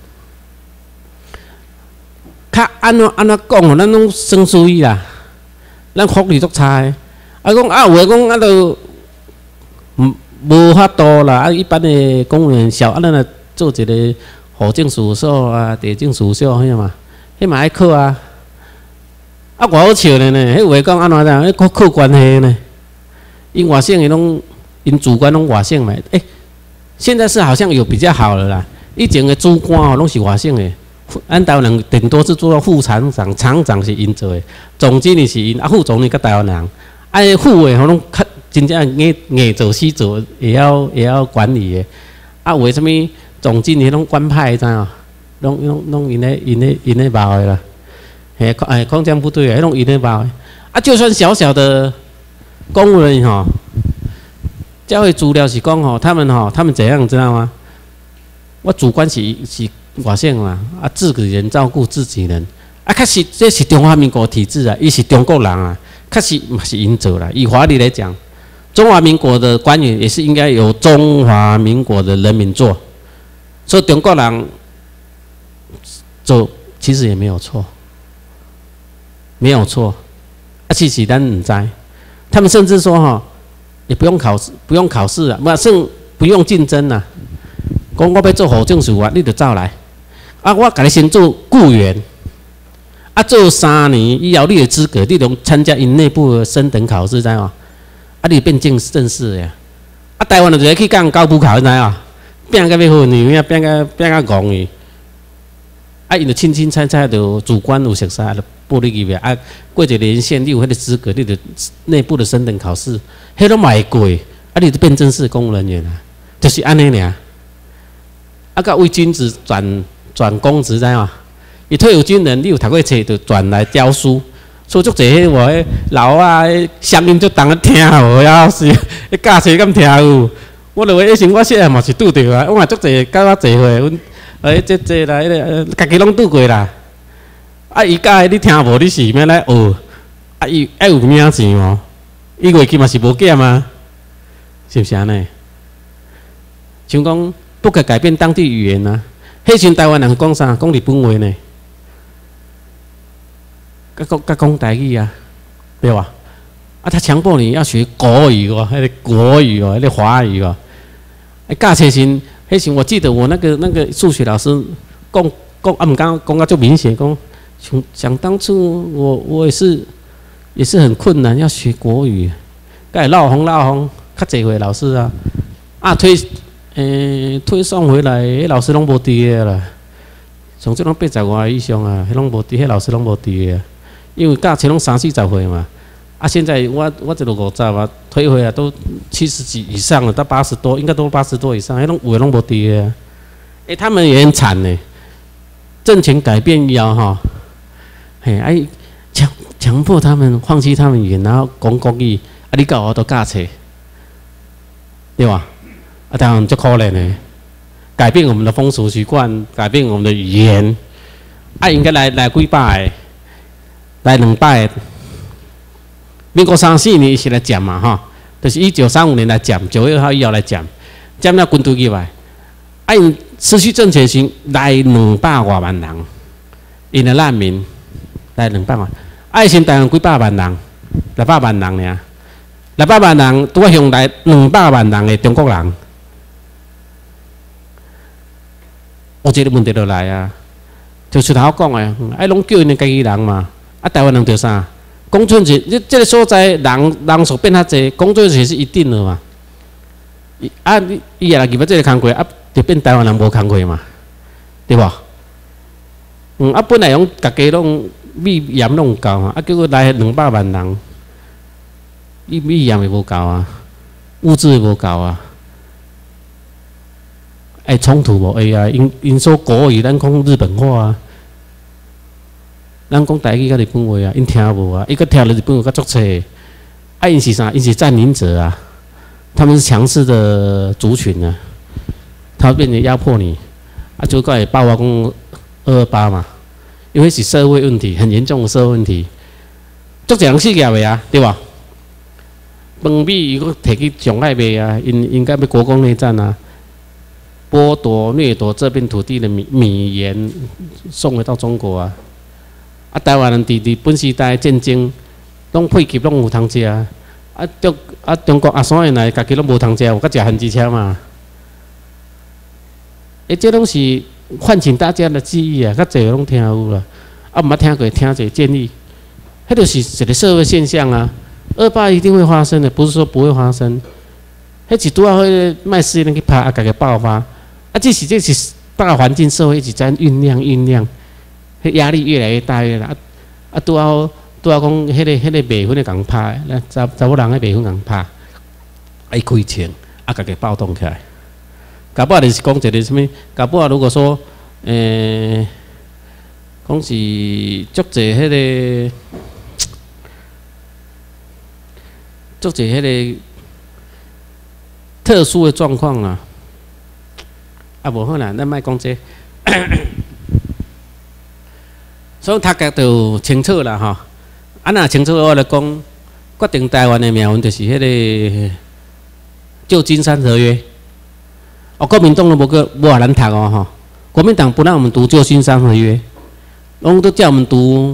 Speaker 2: 较安怎安怎讲哦，咱拢生疏伊啦，咱福利足差的。啊，讲啊，有诶讲啊，都无无法度啦。啊，一般的公务员小啊，咱来做一个户政事务所啊、地政事务所，迄嘛，迄嘛爱考啊。啊，偌好笑的呢，迄有诶讲安怎样，迄靠靠关系呢。因外省诶拢，因主管拢外省嘛。诶、欸，现在是好像有比较好了啦。以前诶主管哦，拢是外省诶。 咱台湾人顶多是做副厂长，厂长是因做的，总经理是因，啊副总理甲台湾人，啊副的吼拢较真正硬硬做死做，也要也要管理的，啊为什么总经理拢官派知影？拢拢拢因咧因咧因咧包的啦，嘿，哎空降部队啊，拢因咧包的，啊就算小小的公务人员吼，教会资料是讲吼，他们吼他们怎样知道吗？我主观是是外省嘛，啊自己人照顾自己人，啊确实这是中华民国体制啊，伊是中国人啊，确实嘛是因做啦。以法律来讲，中华民国的官员也是应该由中华民国的人民做，所以中国人做其实也没有错，没有错。啊，其实咱唔知，他们甚至说哈，也不用考试，不用考试啊，不甚不用竞争啊。讲我要做户政事啊，你就走来。啊，我甲你先做雇员，啊，做三年以后你的资格，你就参加因内部的升等考试，知无？啊，你变正正式的呀。啊，台湾人就去讲高普考，知无？变甲要好呢，变变甲变甲戆去。啊，因就清清菜菜就主观有熟悉，就报你入去。啊，过一个年限，你有迄个资格，你就内部的升等考试，迄拢嘛会过。啊，你就变正式公务人员啊，就是安尼尔。啊，甲为军职转转公职，知影？伊退伍军人，你有读过册，就转来教书。所以足侪迄话，老啊，声音足重啊，听无要死，迄教册敢听有？我就话以前我细汉嘛是拄着啊，我嘛足侪教我侪岁，阮诶，这这啦，迄个家己拢拄过啦。啊，伊教诶你听无，你是要来学？啊，伊爱有名钱哦，伊月期嘛是无减啊，是不是安尼？像讲。不可改变当地语言啊！迄群台湾人讲啥？讲日本话呢？甲讲甲讲台语啊，对吧？啊，他强迫你要学国语哦，迄个国语哦，迄个华语哦。哎，教册时，迄时我记得我那个那个数学老师讲讲啊，毋讲讲啊，就明显讲，想想当初我我也是也是很困难，要学国语，该闹红闹红，较侪回老师啊，啊推。诶、欸，推送回来，迄老师拢无伫个啦。像即种八十外以上啊，迄拢无伫，迄老师拢无伫个。因为教册拢三四十岁嘛。啊，现在我我这个五十啊，推回来都七十几以上了，到八十多，应该都八十多以上，迄拢有诶拢无伫个。诶，他们也很惨呢。政权改变以后哈，嘿，哎，强强迫他们放弃他们语言，然后讲国语，啊，你教我都教册，对吧？啊，当然就可怜呢，改变我们的风俗习惯，改变我们的语言，啊，应该来来几百个，来两百个。民国三四年是来减嘛哈，就是一九三五年来减，九月二号以后来减，减了军队入来，啊，因失去政权时来两百外万人，因的难民来两百万，啊，以前台湾几百万人，六百万人尔，六百万人拄啊向来两百万人的中国人。有一个问题就来啊，就出头讲诶，爱拢叫因家己人嘛，啊台湾人着啥？公众是，你这个所在人人数变较济，公众是是一定的嘛。啊，你伊也来入到这个工课，啊，就变台湾人无工课嘛，对无？嗯，啊，本来拢家己拢米盐拢有够啊，啊，结果来两百万人，伊米盐也无够啊，物资也无够啊。哎，冲突无？哎呀，因因说国语，咱讲日本话啊，咱讲台语甲日本话啊，因听无啊，伊个听了日本话较足册。啊，因是啥？因是占领者啊，他们是强势的族群啊，他变成压迫你，啊，就个会爆发讲二二八嘛，因为是社会问题，很严重的社会问题，足侪人死业的啊，对吧？饭米如果摕去上海卖啊，因应该要国共内战啊。剥夺、掠夺这片土地的米、米盐，送回到中国啊！啊，台湾人伫日本时代战争，拢配给拢有通食啊！啊中啊中国阿三人来，家己拢无通食，有甲食番薯车嘛？诶，这拢是唤醒大家的记忆啊！较侪拢听有啦，啊，毋捌听过，听者建议，迄就是一个社会现象啊！二八一定会发生的，不是说不会发生。迄是拄啊，迄卖事人去拍，啊，家己爆发。啊，这是这是大环境社会一直在酝酿酝酿， 迄压力越来越大越大。啊，拄好拄好讲，迄个迄个卖粉的共拍，那查查某人迄卖粉共拍，爱开枪，啊，家己暴动起来。搞不好就是讲一个什么？搞不好如果说，诶、欸，讲是足济迄个，足济迄个特殊的状况啊，啊，无好啦，咱莫讲这個。所以大家就清楚啦，吼。啊，若清楚我来讲，决定台湾的命运就是迄个旧金山合约。哦，国民党都无个无话咱读哦，吼。国民党不让我们读旧金山合约，拢都叫我们读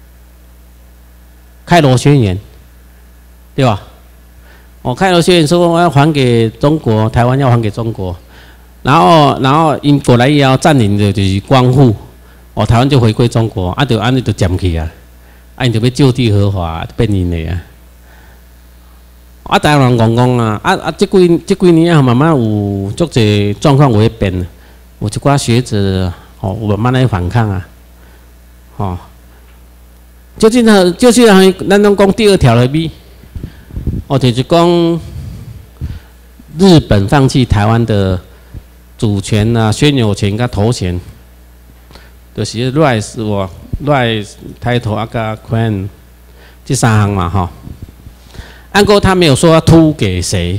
Speaker 2: 开罗宣言，对吧？哦，开罗宣言说我要还给中国，台湾要还给中国，然后然后因过来以后占领的就是光复。哦，台湾就回归中国，啊，就安尼就占去啊，啊，因就要就地合法变因的啊。啊，台湾人讲讲啊，啊啊，这几这几年啊，慢慢有足侪状况会变，有一寡学者哦，慢慢来反抗啊，哦，究竟呢，就是咱拢讲第二条的咪，哦，就是讲日本放弃台湾的主权啊、宣有权甲头衔。就是 rights 我 rights title 啊个 claim 这三项嘛哈，按过他没有说要突给谁，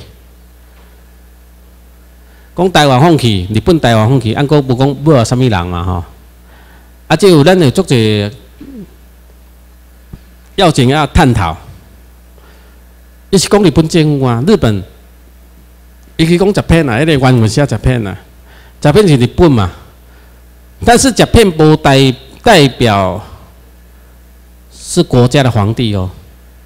Speaker 2: 讲台湾放弃，日本台湾放弃，按过不讲不有什么人嘛哈，啊这有咱有足侪要紧要探讨，伊是讲日本政府啊，日本，伊去讲十片啊，迄个原文写十片啊，十片是日本嘛。但是甲片不代代表是国家的皇帝哦，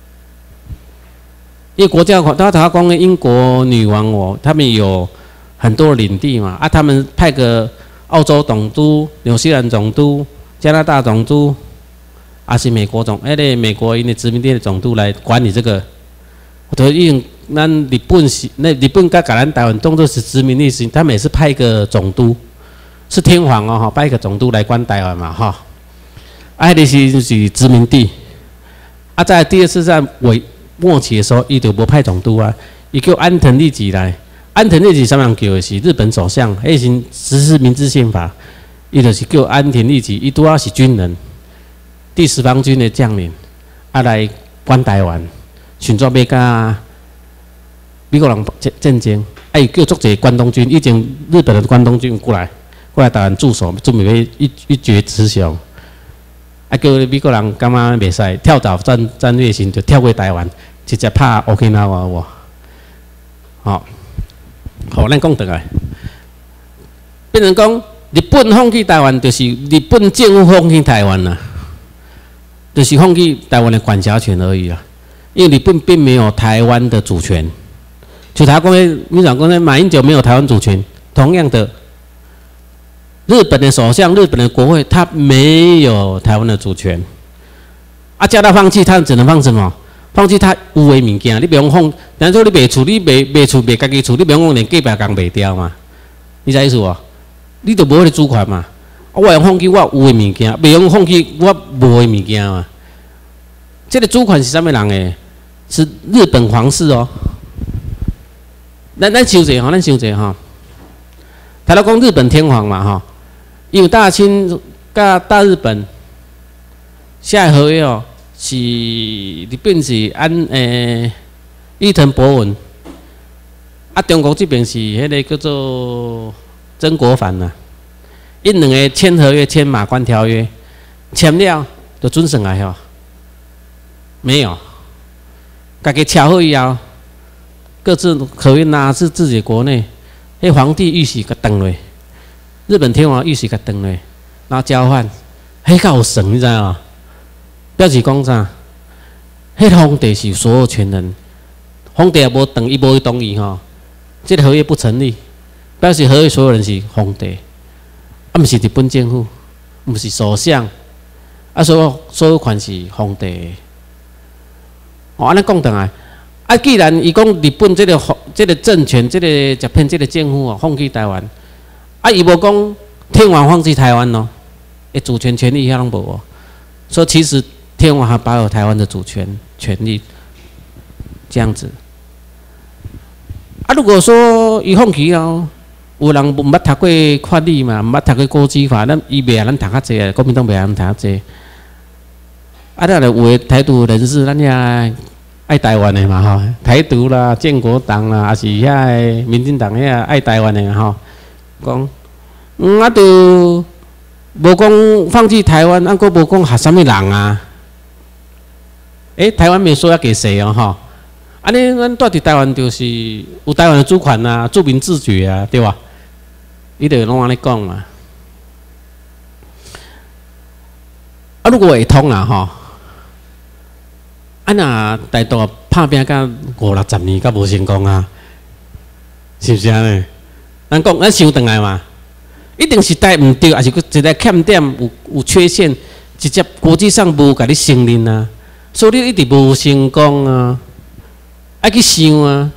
Speaker 2: 因为国家他他讲的英国女王哦，他们有很多领地嘛，啊，他们派个澳洲总督、纽西兰总督、加拿大总督，还是美国总，哎嘞，美国因为殖民地的总督来管理这个，我用咱日本是那日本跟咱台湾当作是殖民地时，他们也是派一个总督。是天皇哦，哈，派一个总督来管台湾嘛，哈。啊，那是是殖民地。啊，在第二次战尾末期的时候，伊就无派总督啊，伊叫安藤利吉来。安藤利吉什么人叫的是日本首相，迄时实施明治宪法，伊就是叫安藤利吉，伊拄好是军人，第十方军的将领，啊来管台湾，选作要甲美国人战争，啊伊叫足侪关东军，以前日本的关东军过来。过来台湾驻守，准备要一一决雌雄，啊叫美国人感觉袂使跳岛战战略型，就跳过台湾，直接拍 Okinawa 哇，好，好，咱讲倒来，变成讲日本放弃台湾，就是日本政府放弃台湾啦，就是放弃台湾的管辖权而已啦，因为日本并没有台湾的主权，就他讲的，你讲讲的马英九没有台湾主权，同样的。日本的首相、日本的国会，他没有台湾的主权。啊，叫他放弃，他只能放什么？放弃他有的物件。你比方讲，然后你卖厝，你卖卖厝卖家己厝，你比方讲连隔壁工卖掉嘛？你知意思无？你就无迄个主权嘛？我用放弃我有的物件，袂用放弃我无的物件嘛？这个主权是啥物人的？是日本皇室哦。咱咱想者吼，咱想者吼。他来讲日本天皇嘛吼。因为大清甲大日本下合约哦，是日本是安诶伊藤博文，啊中国这边是迄个叫做曾国藩呐，因两个签合约签马关条约，签了就准算来吼，没有，家己敲好以后，各自合约拿至自己国内，迄皇帝御玺甲登落。日本天皇御玺甲登咧，然后交换，迄较有神，你知影？表示讲啥？迄皇帝是所有权人，皇帝也无等，伊无去同意吼，这个合约不成立，表示合约所有人是皇帝，啊，毋是日本政府，毋是首相，啊，所有所有权是皇帝。哦，安尼讲倒来，啊，既然伊讲日本这个这个政权，这个日本这个政府哦，放弃台湾。啊，伊无讲天皇放弃台湾咯， 诶，主权权利遐拢无哦。所以其实天皇还保有台湾的主权权利，这样子。啊，如果说伊放弃哦，有人毋捌读过法律嘛，毋捌读过国际法，咱伊袂让咱读较济，国民党袂让咱读较济。啊，咱有诶台独人士，咱遐爱台湾的嘛吼，台独啦、建国党啦，还是遐民进党遐爱台湾的吼，讲，嗯啊，就无讲放弃台湾，啊，佫无讲下啥物人啊？诶、欸，台湾没说要给谁哦吼，安尼咱住伫台湾就是有台湾的主权啊，住民自觉啊，对吧？伊就拢安尼讲嘛。啊，如果会通啦吼。啊，那大陆拍拼到五六十年，才无成功啊，是不是安尼？咱讲，咱想转来嘛，一定是带唔对，还是一个欠点有有缺陷，直接国际上无甲你承认啊，所以你一直无成功啊，爱去想啊。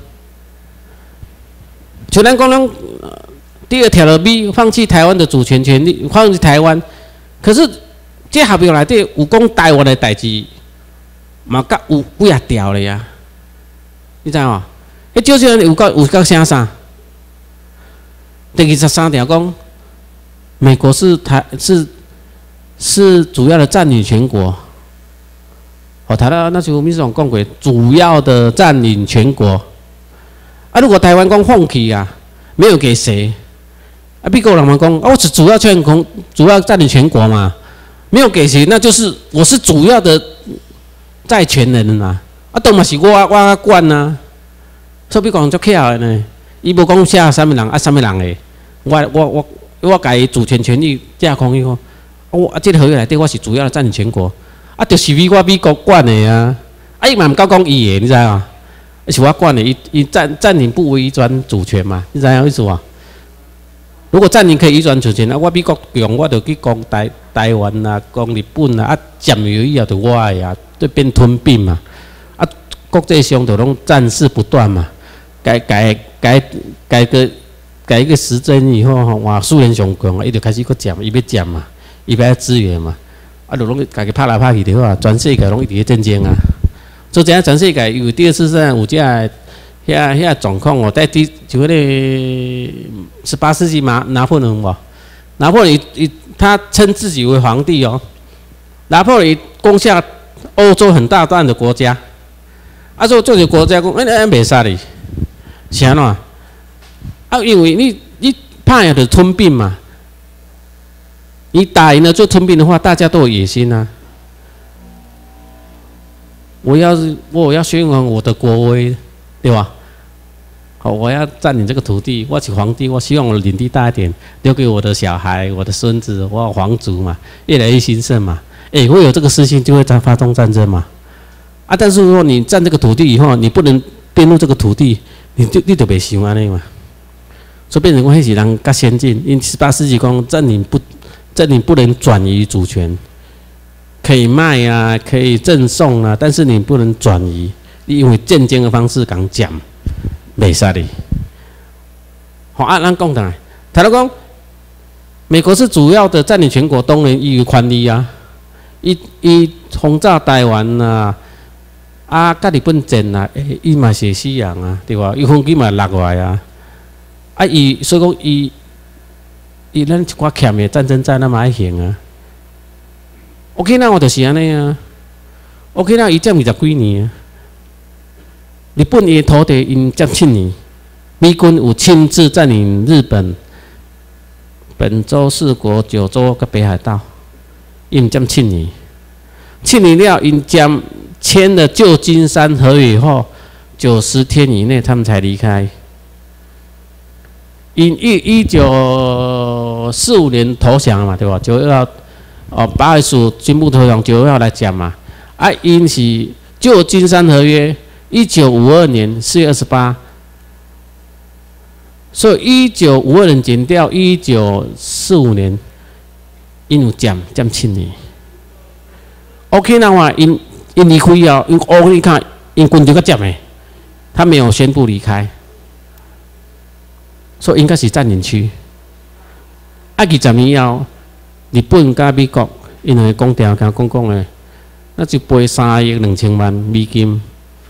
Speaker 2: 像咱讲，咱第二条的 B 放弃台湾的主权权利，放弃台湾，可是这合约内底有讲台湾的代志。嘛，甲有几啊条咧呀？你知无？迄少少有讲有讲啥啥？第二十三条讲，美国是台是是主要的占领全国。哦，台湾那时候秘书长讲过，主要的占领全国。啊，如果台湾讲放弃啊，没有给谁？啊，美国人们讲，啊，我是主要全国，主要占领全国嘛，没有给谁，那就是我是主要的。债权人呐，啊，都嘛是我我管呐，所以比讲足巧的呢。伊无讲写啥物人啊，啥物人诶，我我我我家己主权权利架空伊讲，我啊，这个合约内底我是主要的占领全国，啊，就是美我美国管的啊，啊，伊嘛毋够讲伊的，你知影？是我管的，伊伊占占领不为移转主权嘛，你知影意思无？如果占领可以移转主权，啊，我美国用我就去攻台台湾啦，攻日本啦，啊，占有以后就我的啊。对，变吞并嘛，啊，国际上就拢战事不断嘛，改改改改个改一个时针以后吼，哇，苏联上强啊，伊就开始搁占，伊要占嘛，伊要资源嘛，啊，就拢家己拍来拍去就好啊，全世界拢一直在战争啊，所以这样全世界有第二次世界有这遐遐状况哦，在第就迄个十八世纪嘛，拿破仑无，拿破仑伊他称自己为皇帝哦，拿破仑攻下。欧洲很大段的国家，啊，做这个国家讲，哎，哎，袂使哩，是安怎？啊，因为你你怕的吞并嘛，你打赢了做吞并的话，大家都有野心啊。我要是我要宣扬我的国威，对吧？好，我要占领这个土地，我是皇帝，我希望我的领地大一点，留给我的小孩、我的孙子，我皇族嘛，越来越兴盛嘛。哎、欸，会有这个私心，就会在发动战争嘛。啊，但是如果你占这个土地以后，你不能编入这个土地，你就你就袂想安尼嘛。所以变成讲，迄是人较先进，因十八世纪讲占领不占领不能转移主权，可以卖啊，可以赠送啊，但是你不能转移，因为战争的方式讲讲，袂使哩。好，啊，咱讲来，台湾讲，美国是主要的占领全国，当然伊有权利啊。伊伊轰炸台湾啊，啊，甲日本战啊，伊嘛是死人啊，对吧？伊飞机嘛落来啊，啊，伊所以讲伊伊咱一寡欠的战争债那么爱还啊。OK， 那我就是安尼啊。OK， 那伊占二十几年啊，日本伊土地因占七年，美军有亲自占领日本、本州四国、九州跟北海道。因占七年，七年了，因将签了旧金山合约以后，九十天以内他们才离开。因一一九四五年投降嘛，对吧？九月号哦，八月十五宣布投降，九月号来讲嘛。啊，因是旧金山合约，一九五二年四月二十八，所以一九五二年减掉一九四五年。因有占占七年 ，OK 那话因因离开哦，因哦你看因军队个占诶，他没有宣布离开，所以应该是占领区。啊，二十年后， 日本甲美国因为讲条甲讲讲诶，那就赔三亿两千万美金。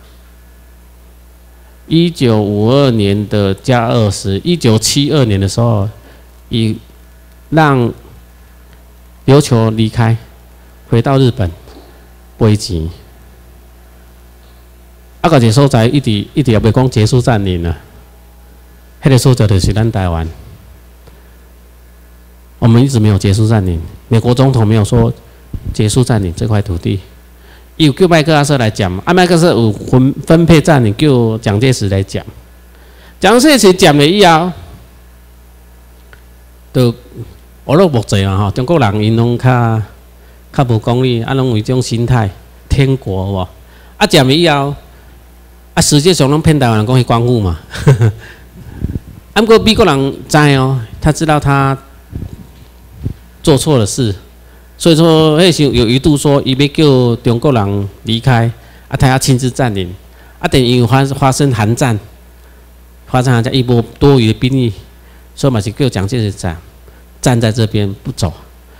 Speaker 2: 一九五二年的加二十，一九七二年的时候，以让琉球离开，回到日本，赔钱。啊，个一个所在一直一直也未讲结束占领啊，迄个所在就是咱台湾。我们一直没有结束占领，美国总统没有说结束占领这块土地。有叫麦克阿瑟来讲嘛，啊麦克阿瑟有分分配占领，叫蒋介石来讲。蒋介石讲了以后，就我都目济啊吼，中国人因拢较较无讲理，啊拢有一种心态，天国无，啊讲了以后，啊实际上拢骗台湾人讲去光复嘛。啊，不过美国人知哦，他知道他做错了事。所以说，那时有一度说，伊要叫中国人离开，啊，他要亲自占领，啊，等于发发生寒战，发生寒战，一波多余的兵力，所以嘛是叫蒋介石站站在这边不走。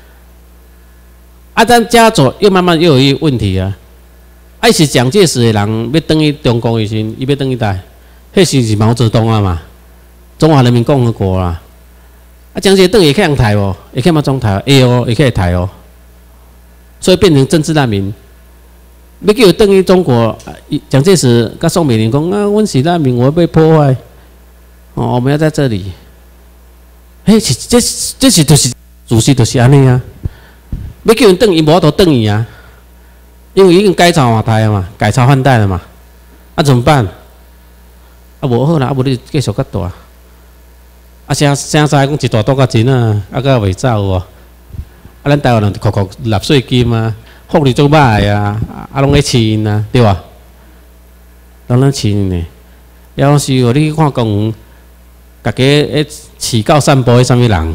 Speaker 2: 啊，但加走又慢慢又有一个问题啊，啊是蒋介石的人要登去中国的时候，伊要登去台，那时是毛泽东啊嘛，中华人民共和国啦，啊，蒋介石登会去人台哦，会去嘛中台，会哦，会去台哦。所以变成政治难民，要叫登去中国，蒋介石跟宋美龄讲啊，阮是难民，我被破坏，哦，我们要在这里。嘿，这这是就是主席就是安尼啊，要叫人登伊无法度登伊啊，因为已经改朝换代了嘛，改朝换代了嘛，啊怎么办？啊无好啦，啊无你继续较大，啊啥啥啥讲一大多较钱啊，啊个未走哦。啊，咱台湾人哭哭纳税金啊，福利做歹啊，啊，拢咧饲啊，对吧？拢咧饲呢。要是哦，你去看公园，大家诶饲狗散步，迄啥物人？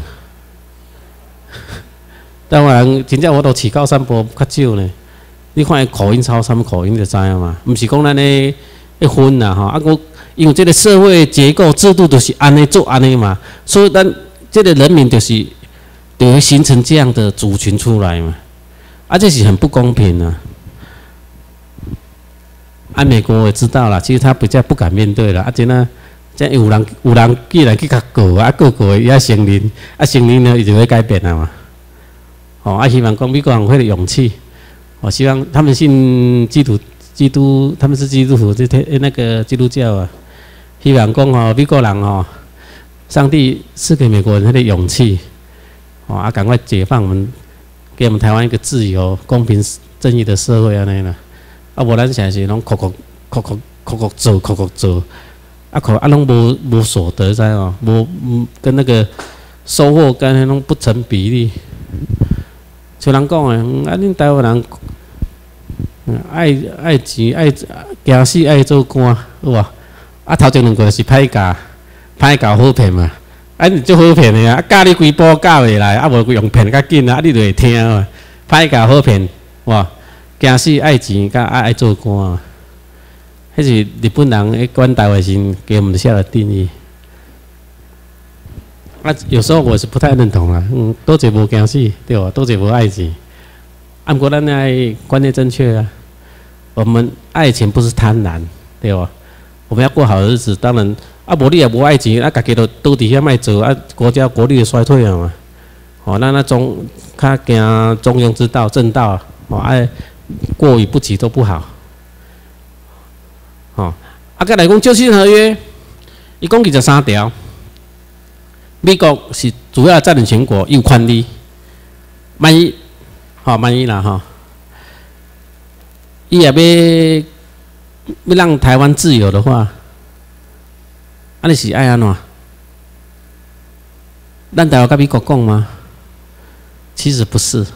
Speaker 2: 台湾人真正我都饲狗散步较少呢。你看伊口音操啥物口音就知影嘛，毋是讲咱咧咧分啦吼。啊，我因为这个社会结构制度就是安尼做安尼嘛，所以咱这个人民就是。就会形成这样的族群出来嘛，啊，这是很不公平啊！啊，美国我也知道了，其实他比较不敢面对了，啊，真啊，这有人有人既然去甲告啊，告告伊也承认，啊，承认了伊就会改变了嘛。哦，啊，希望讲美国人会有勇气，我希望他们信基督基督，他们是基督徒，这那个基督教啊，希望讲哦，美国人哦，上帝赐给美国人他的勇气。哦啊！赶快解放我们，给我们台湾一个自由、公平、正义的社会安尼啦。啊，无咱现在是拢哭哭哭哭哭哭做，哭哭做，啊，哭啊，拢无无所得，知哦？无跟那个收获跟那种不成比例。像人讲诶，啊，恁台湾人，爱爱钱爱惊死爱做官，有无？啊，头前两个是歹教，歹教好骗嘛。啊，你足好骗的啊！教你几步教袂来，啊无用骗较紧啊！啊，你就会听啊，歹教好骗，哇！惊死爱钱，甲爱爱做官啊！迄是日本人诶管台湾时给我们下的定义。啊，有时候我是不太认同啊，嗯，多者无惊死，对吧？多者无爱钱，啊，不过咱爱观念正确啊。我们爱钱不是贪婪，对吧？我们要过好日子，当然。啊，无你也无爱钱，啊，家己都倒伫遐卖做，啊，国家国力就衰退了嘛。哦，那那中较行中庸之道、正道，哦，爱过与不及都不好。哦，啊，再来讲旧信合约，一共二十三条。美国是主要占领全国，有权利。万一，好、哦，万一啦哈，伊、哦、也要要让台湾自由的话。啊，你是爱安怎？咱台湾跟美国讲吗？其实不是，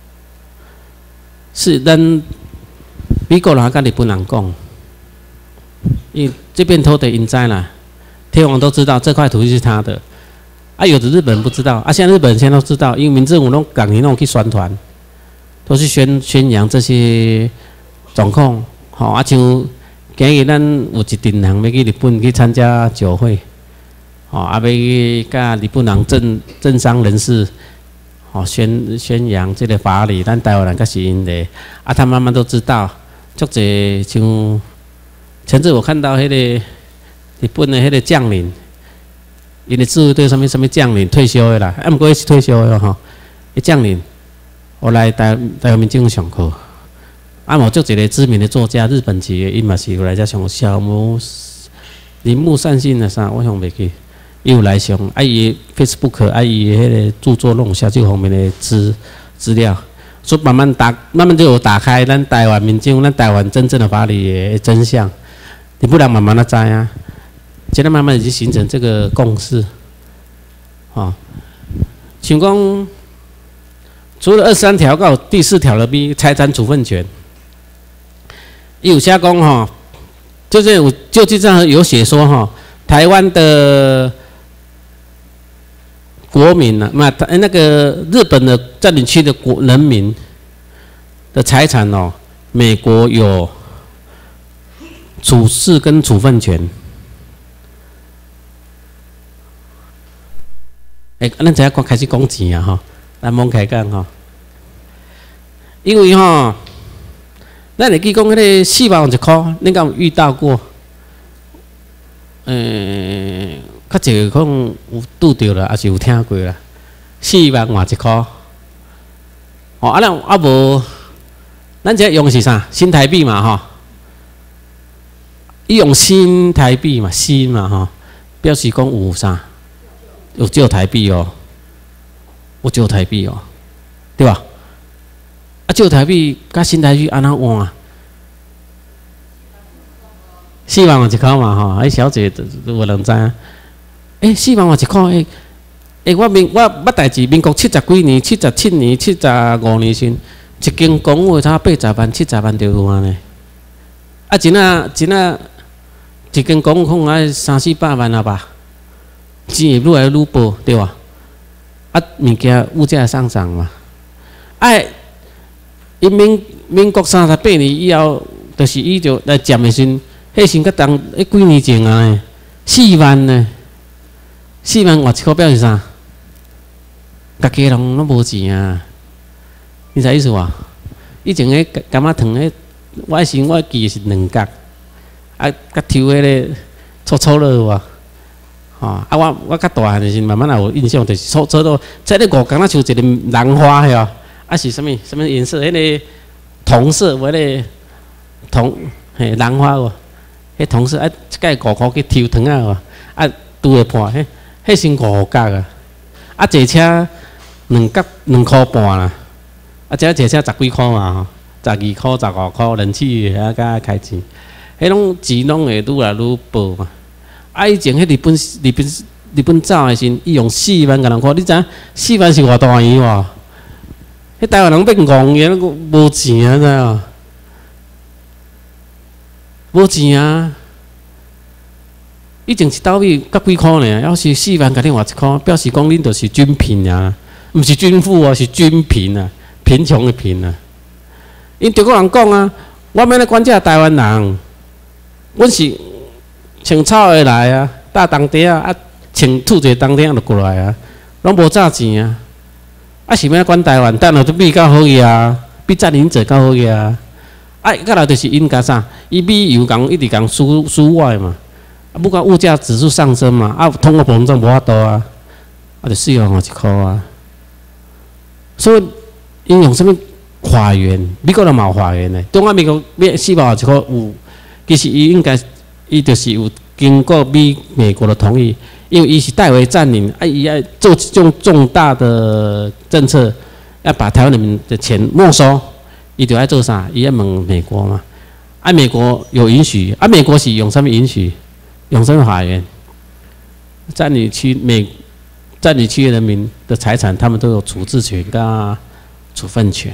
Speaker 2: 是咱美国人跟日本人讲。因为这片土地因知啦，天皇都知道这块土地是他的。啊，有的日本人不知道，啊，现在日本人现在都知道，因为民政府拢港年拢去宣传，都是宣宣扬这些状况。好、哦，啊像。今日咱有一群人要去日本去参加酒会，哦，啊要去甲日本人政政商人士， 哦宣宣扬这个法理，咱台湾人较是因的，啊，他慢慢都知道，足侪像前阵我看到迄、那个日本的迄个将领，因的自卫队什么什么将领退休的啦，啊，毋过是退休的吼，迄将领，我来台台湾民众上课。啊，无足一个知名的作家，日本籍的，伊嘛是有来遮上小木铃木善信啊啥，我想袂记，伊有来上，啊伊 Facebook， 啊伊迄个著作拢有写这方面的资资料，所以慢慢打，慢慢就有打开咱台湾民众，咱台湾真正的法理的真相，你不然慢慢的知啊，现在慢慢已经形成这个共识，哦，像讲除了二十三条，还有第四条的 B 财产处分权。伊有写讲吼，就是有就这上有写说哈，台湾的国民啊，那那个日本的占领区的国人民的财产哦，美国有处置跟处分权。哎、欸，咱现在开始讲钱啊哈，咱莫开讲哈，因为哈。咱会记讲迄个四万一箍，你敢有遇到过？诶、欸，较侪个可能有拄着啦，还是有听过啦。四万换一箍，哦，啊，咱啊无，咱这用的是啥？新台币嘛，吼。伊用新台币嘛，新嘛，吼，表示讲有啥？有旧台币哦，有旧台币哦，对吧？啊，旧台币甲新台币安怎换啊？四万换一箍嘛吼，迄小姐都无人知啊。诶、欸，四万换一箍，诶、欸、诶，我民我捌代志，民国七十几年、七十七年、七十五年时，一间公寓差八十万、七十万就有啊呢。啊，真啊真啊，一间公寓可能爱三四百万啊吧，钱会愈来愈薄，对吧？啊，物件物价上涨嘛，哎、啊。因民民国三十八年以后，就是伊就来占的时，迄时个当迄几年前啊，四万呢，四万换一箍表是啥？大家拢拢无钱啊，你知意思无？以前迄柑仔糖迄，我时我记是两角，啊，甲抽迄个粗粗了哇，吼、哦，啊我我较大汉的时慢慢也有印象，就是粗粗到，即个五角仔像一个兰花嘿哦。啊是什么什么颜色？迄、那个铜色，我迄个铜嘿兰花哦，迄铜色啊，一个五箍去抽糖啊哦，啊拄会破，迄迄先五角啊，啊坐车两角两箍半啦，啊这坐车十几箍嘛吼，十二箍、十五箍，人气啊甲开钱，迄种钱拢会愈来愈薄嘛。啊以前迄日本日本日本走的时，伊用四万个人看，你知影四万是偌大钱哇？迄台湾人变戆个，无钱啊，知影？无钱啊！以前一斗米甲几箍呢？要是四万，甲你换一箍，表示讲恁就是均贫啊，毋是均富啊，是均贫啊，贫穷的贫啊。因中国人讲啊，我免来管这台湾人，阮是穿草的来啊，搭当地啊，啊穿土者当地就过来啊，拢无炸钱啊。啊，是要管台湾，等下都比较好个啊，比占领者较好个啊。啊，再来就是因甲啥，伊米油共一直共输输外嘛，啊，不管物价指数上升嘛，啊，通货膨胀无法度啊，啊，就四万换一箍啊。所以因用什么法源？美国人嘛有法源的，中华民国要四万换一箍有，其实伊应该伊就是有经过美美国的同意。因为伊是代为占领，啊，伊要做这种重大的政策，要把台湾人民的钱没收，伊就要做啥？伊要问美国嘛，啊，美国有允许，啊，美国是用什么允许？用什么法源？占领区美占领区人民的财产，他们都有处置权跟处分权。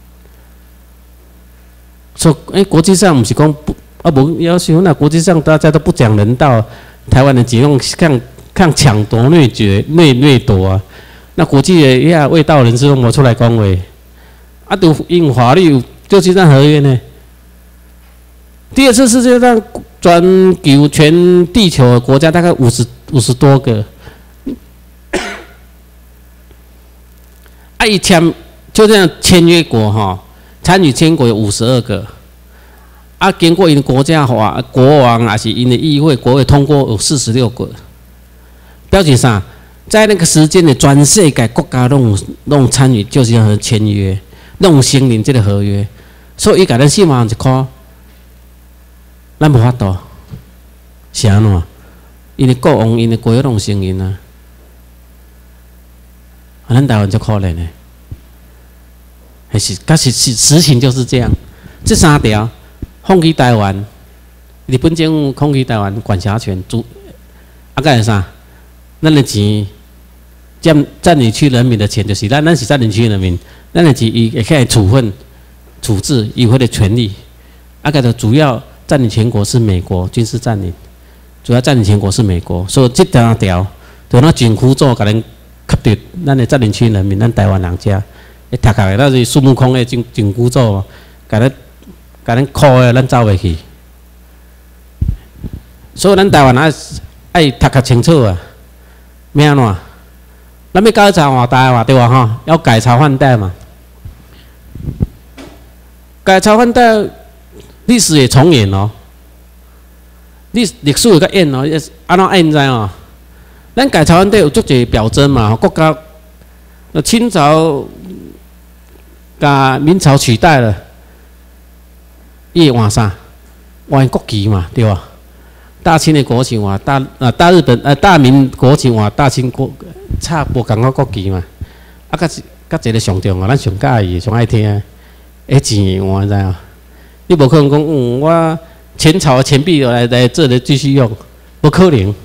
Speaker 2: 所以，哎、欸，国际上不是讲不啊不要求，那国际上大家都不讲人道，台湾的解放像。看抢夺、掠夺、掠掠夺啊！那国际的呀，卫道人士都无出来讲话，啊，都用法律就这张合约呢。第二次世界上全球全地球的国家大概五十五十多个，啊， 啊，一签就这样签约国哈，参与签国有五十二个，啊，经过因国家法国王还是因的议会国会通过有四十六个，表示啥？在那个时间的全世界国家拢拢参与，就是要签约，拢承认这个合约，所以伊甲咱四万一块，咱无法度，是安怎？因的国王、因的国会拢承认啊，啊，咱台湾就可怜的，还是，但是实实情就是这样。这三条放弃台湾，日本政府放弃台湾管辖权，主啊，个是啥？咱的钱占占领区人民的钱，就是咱咱是占领区人民，咱的钱伊会开处分、处置有迄个权利。啊，个的主要占领全国是美国军事占领。主要占领全国是美国，所以这三条，就那政府做，甲咱吸夺咱的占领区人民，咱台湾人家，一读下来，那是孙悟空的政政府做，甲咱甲咱扣的，咱走袂去。所以咱台湾爱爱读较清楚啊，要安怎？咱要改朝换代嘛，对吧？哈，要改朝换代嘛。改朝换代，历史也重演哦。历历史有个演哦，安怎演知哦？咱改朝换代有足侪表征嘛，国家，清朝甲明朝取代了，伊会换啥？换国旗嘛，对吧？大清的国旗换大啊大日本呃大明国旗换大清国差无共个国旗嘛，啊，甲甲一个上重哦，咱上介意、上爱听的，迄钱换知哦？你无可能讲，嗯，我。前朝的钱币来来这里继续用，不可能。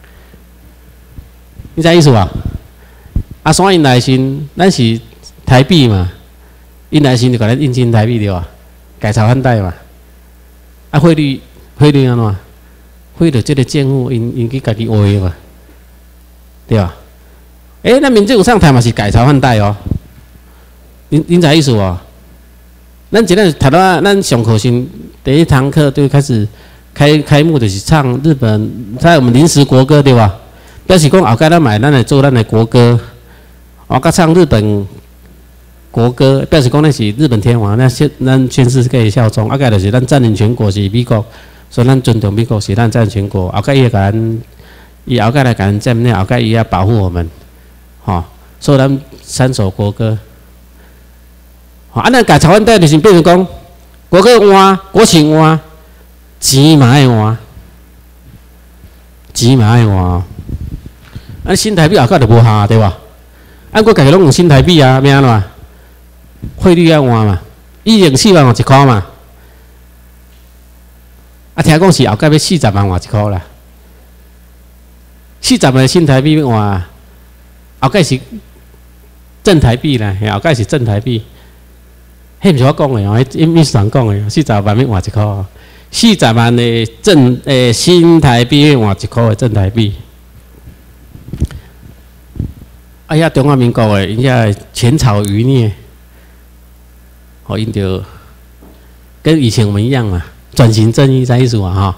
Speaker 2: 你知意思吧？啊，所以因来时，咱是台币嘛，因来时就甲咱印进台币对吧？改朝换代嘛。啊，汇率汇率安怎？汇率这个政府因因去家己画嘛，对吧？诶、欸，咱民政府上台嘛是改朝换代哦。您您知意思无？咱今日读到咱上课时。第一堂课就开始开开幕，就是唱日本在我们临时国歌对吧？表示讲后盖咱买咱来做咱的国歌，后盖唱日本国歌，表示讲那是日本天皇，那宣咱宣誓可以效忠。后盖就是咱占领全国是美国，所以咱尊重美国是咱占领全国。后盖伊会甲咱，伊后盖来甲咱占领，后盖伊要保护我们，吼、哦，所以咱三首国歌。好、哦，啊，咱改朝换代就是变成讲。国歌换，国情换，钱嘛爱换，钱嘛爱换。啊，新台币后盖就无效对吧？啊，我家己拢用新台币啊，要安怎？汇率要换嘛，以前四万换一块嘛。啊，听讲是后盖要四十万换一块啦。四十万新台币换，后盖是正台币啦，后盖是正台币。迄毋是我讲的哦，迄秘书长讲的，四十万要换一块，四十万的正诶新台币换一块的正台币。哎呀，中华民国的，因遐前朝余孽，哦，因着跟以前我们一样嘛，转型正义在意思嘛哈，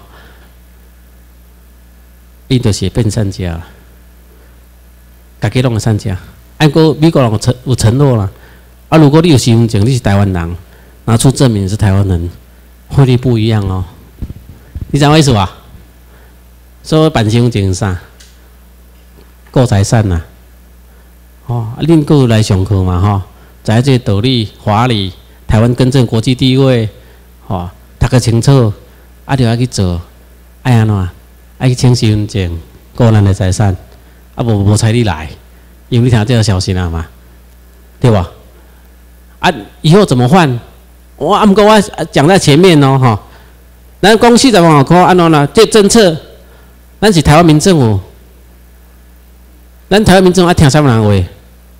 Speaker 2: 因着是变善家，家己拢个善家，按过美国人有承有承诺啦。啊，如果你有身份证，你是台湾人，拿出证明是台湾人，汇率不一样哦。你知道我意思吧？所以办身份证是啥？顾财产呐、啊。哦，啊，恁个来上课嘛吼，知影这个道理、法理，台湾更正国际地位，吼、哦，读个清楚，啊，就要去做，爱安怎？爱去签身份证，顾咱的财产，啊，无无采你来，因为你听这个消息了嘛，对吧？啊，以后怎么换？我啊，不过我讲在前面哦，哈。咱讲四十万块，安怎啦？这政策，咱是台湾民政府，咱台湾民政府爱听啥物人话？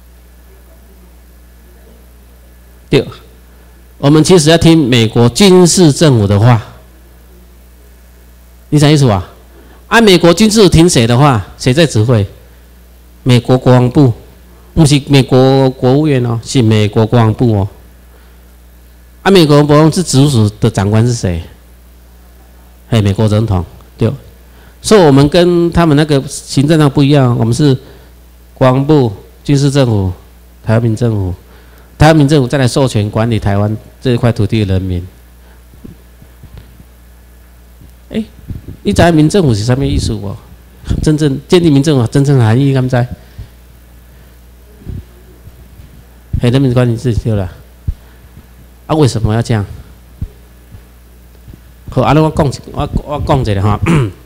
Speaker 2: 对，我们其实要听美国军事政府的话，你啥意思吧？啊，美国军事听谁的话？谁在指挥？美国国防部。不是美国国务院哦，是美国国防部哦。啊，美国国防部是直属的长官是谁？哎，美国总统对。所以我们跟他们那个行政上不一样，我们是国防部、军事政府、 台湾民政府，台湾民政府再来授权管理台湾这一块土地的人民。哎、欸，你知道民政府是什么意思无？真正建立民政府真正的含义，敢知？嘿，人民管理自己对了。啊，为什么要这样？好，安尼我讲，我我讲一下哈。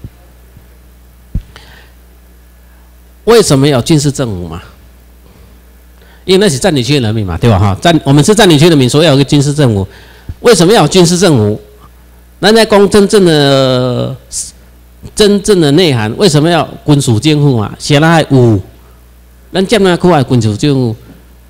Speaker 2: 为什么要军事政府嘛？因为那是占领区的人民嘛，对吧？哈，占我们是占领区的人民，所以要有个军事政府。为什么要有军事政府？咱在讲真正的真正的内涵，为什么要军事政府嘛？谁来有？咱占领区的军事政府。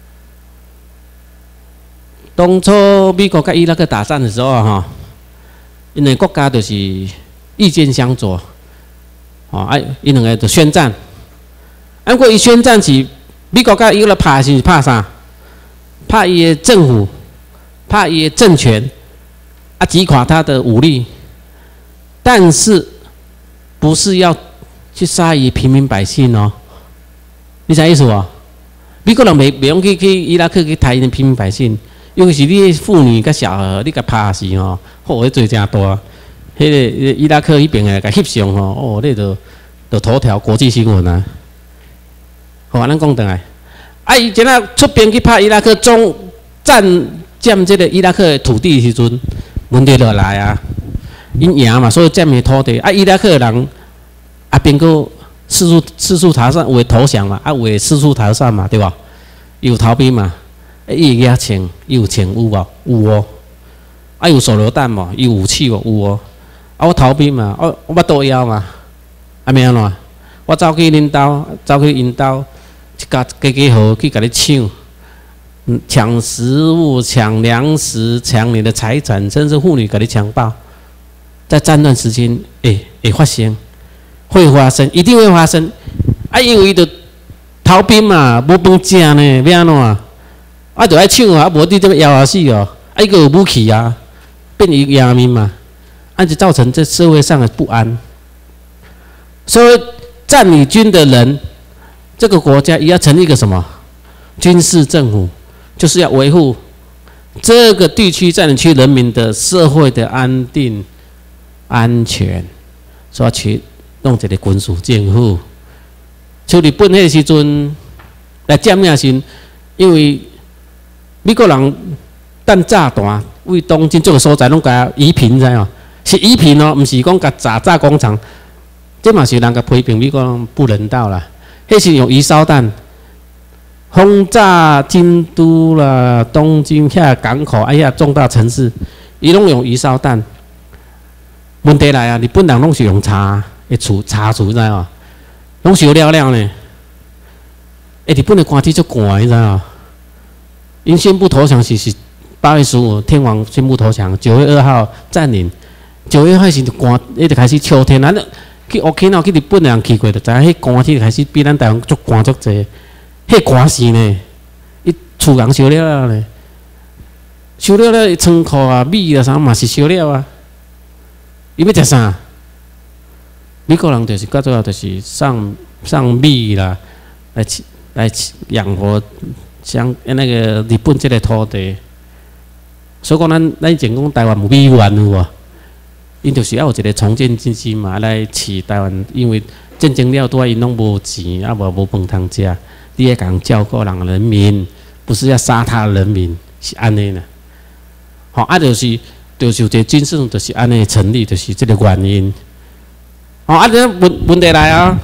Speaker 2: 当初美国跟伊拉克打仗的时候哈，因为国家就是意见相左，哦，哎，伊两个就宣战。按过一宣战起，美国跟伊拉克怕是怕啥？怕伊的政府，怕伊的政权，啊，击垮他的武力。但是不是要去杀伊平民百姓哦？你啥意思哦？美国人袂袂用去去伊拉克去杀因平民百姓。尤其是你妇女甲小孩，你甲拍死吼，好，迄罪真大。迄个伊拉克迄边诶，甲翕相吼，哦，你就就头条国际新闻啊。好，咱讲转来，啊，伊今仔出兵去拍伊拉克中占占这个伊拉克的土地的时阵，问题就来啊，因赢嘛，所以占的土地，啊，伊拉克人啊，边个四处四处逃散，有诶投降嘛，啊，有诶四处逃散嘛，对吧？有逃兵嘛。伊有枪，伊有枪有无？有哦。啊，有手榴弹无？有武器无？有哦。啊，我逃兵嘛，我我捌倒腰嘛，啊，免安怎？我走去恁兜，走去因兜，一家家家户去甲你抢，抢食物、抢粮食、抢你的财产，甚至妇女甲你强暴。在战乱时间，诶、欸，会发生，会发生，一定会发生。啊，因为伊着逃兵嘛，无饭食呢，要安怎？啊，就爱抢啊，无你这么咬死哦，啊，一个有武器啊，变成亚民嘛，啊，就造成这社会上的不安。所以占领军的人，这个国家也要成立一个什么军事政府，就是要维护这个地区占领区人民的社会的安定、安全，所以要去弄一个军事政府。像日本迄时阵来占领时，因为美国人弹炸弹，为东京这个所在拢甲夷平，知哦？是夷平哦，毋是讲甲炸炸工厂。这嘛是人甲批评美国人不人道啦。迄是用移烧弹轰炸京都啦、东京遐港口，哎呀，重大城市，伊拢用移烧弹。问题来啊，日本人拢是用茶的厝茶厝，知哦？拢是有了了呢。哎，日本的官体足寒，你知哦？因宣布投降是是八月十五，天皇宣布投降，九月二号占领。九月开始就寒，一直开始秋天。咱去 Okinawa 去日本人去过，就知影迄寒天开始比咱台湾足寒足济。迄寒死呢，伊厝人烧了了呢，烧了了仓库啊、米啊啥嘛是烧了啊。伊要食啥？美国人就是到最后就是上上米啦，来来养活。像那个日本这个土地，所以讲咱咱以前讲台湾有美元有无？因就是要有一个重建基金嘛，来饲台湾，因为战争了多，因拢无钱，啊无无饭通食，你要讲照顾人人民，不是要杀他人民，是安尼啦。好，啊就是就是有一个军事就是安尼成立，就是这个原因。好，啊，这问问题来啊，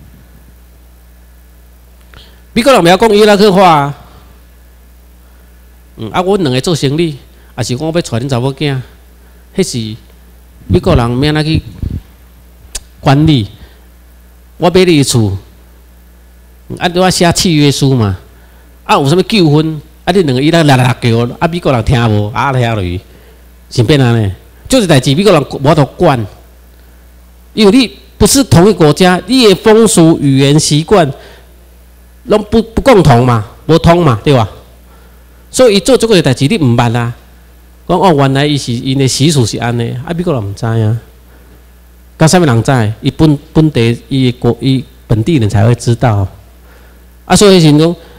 Speaker 2: 美国人不要讲伊拉克话啊。嗯，啊，阮两个做生意，也是讲要带恁查某囝，迄是美国人免哪去管理。我买你厝，啊，我写契约书嘛，啊，有啥物纠纷，啊，你两个伊拉拉拉叫，啊，美国人听无，啊，听落去，是变安尼，就是代志美国人无法度管，因为你不是同一国家，你的风俗、语言、习惯，拢不不共同嘛，无通嘛，对吧？所以伊做这个代志，你毋捌啊？讲哦，原来伊是因的习俗是安尼，啊，美国人毋知啊。甲啥物人知？伊本本地伊国伊本地人才会知道。啊，所以形容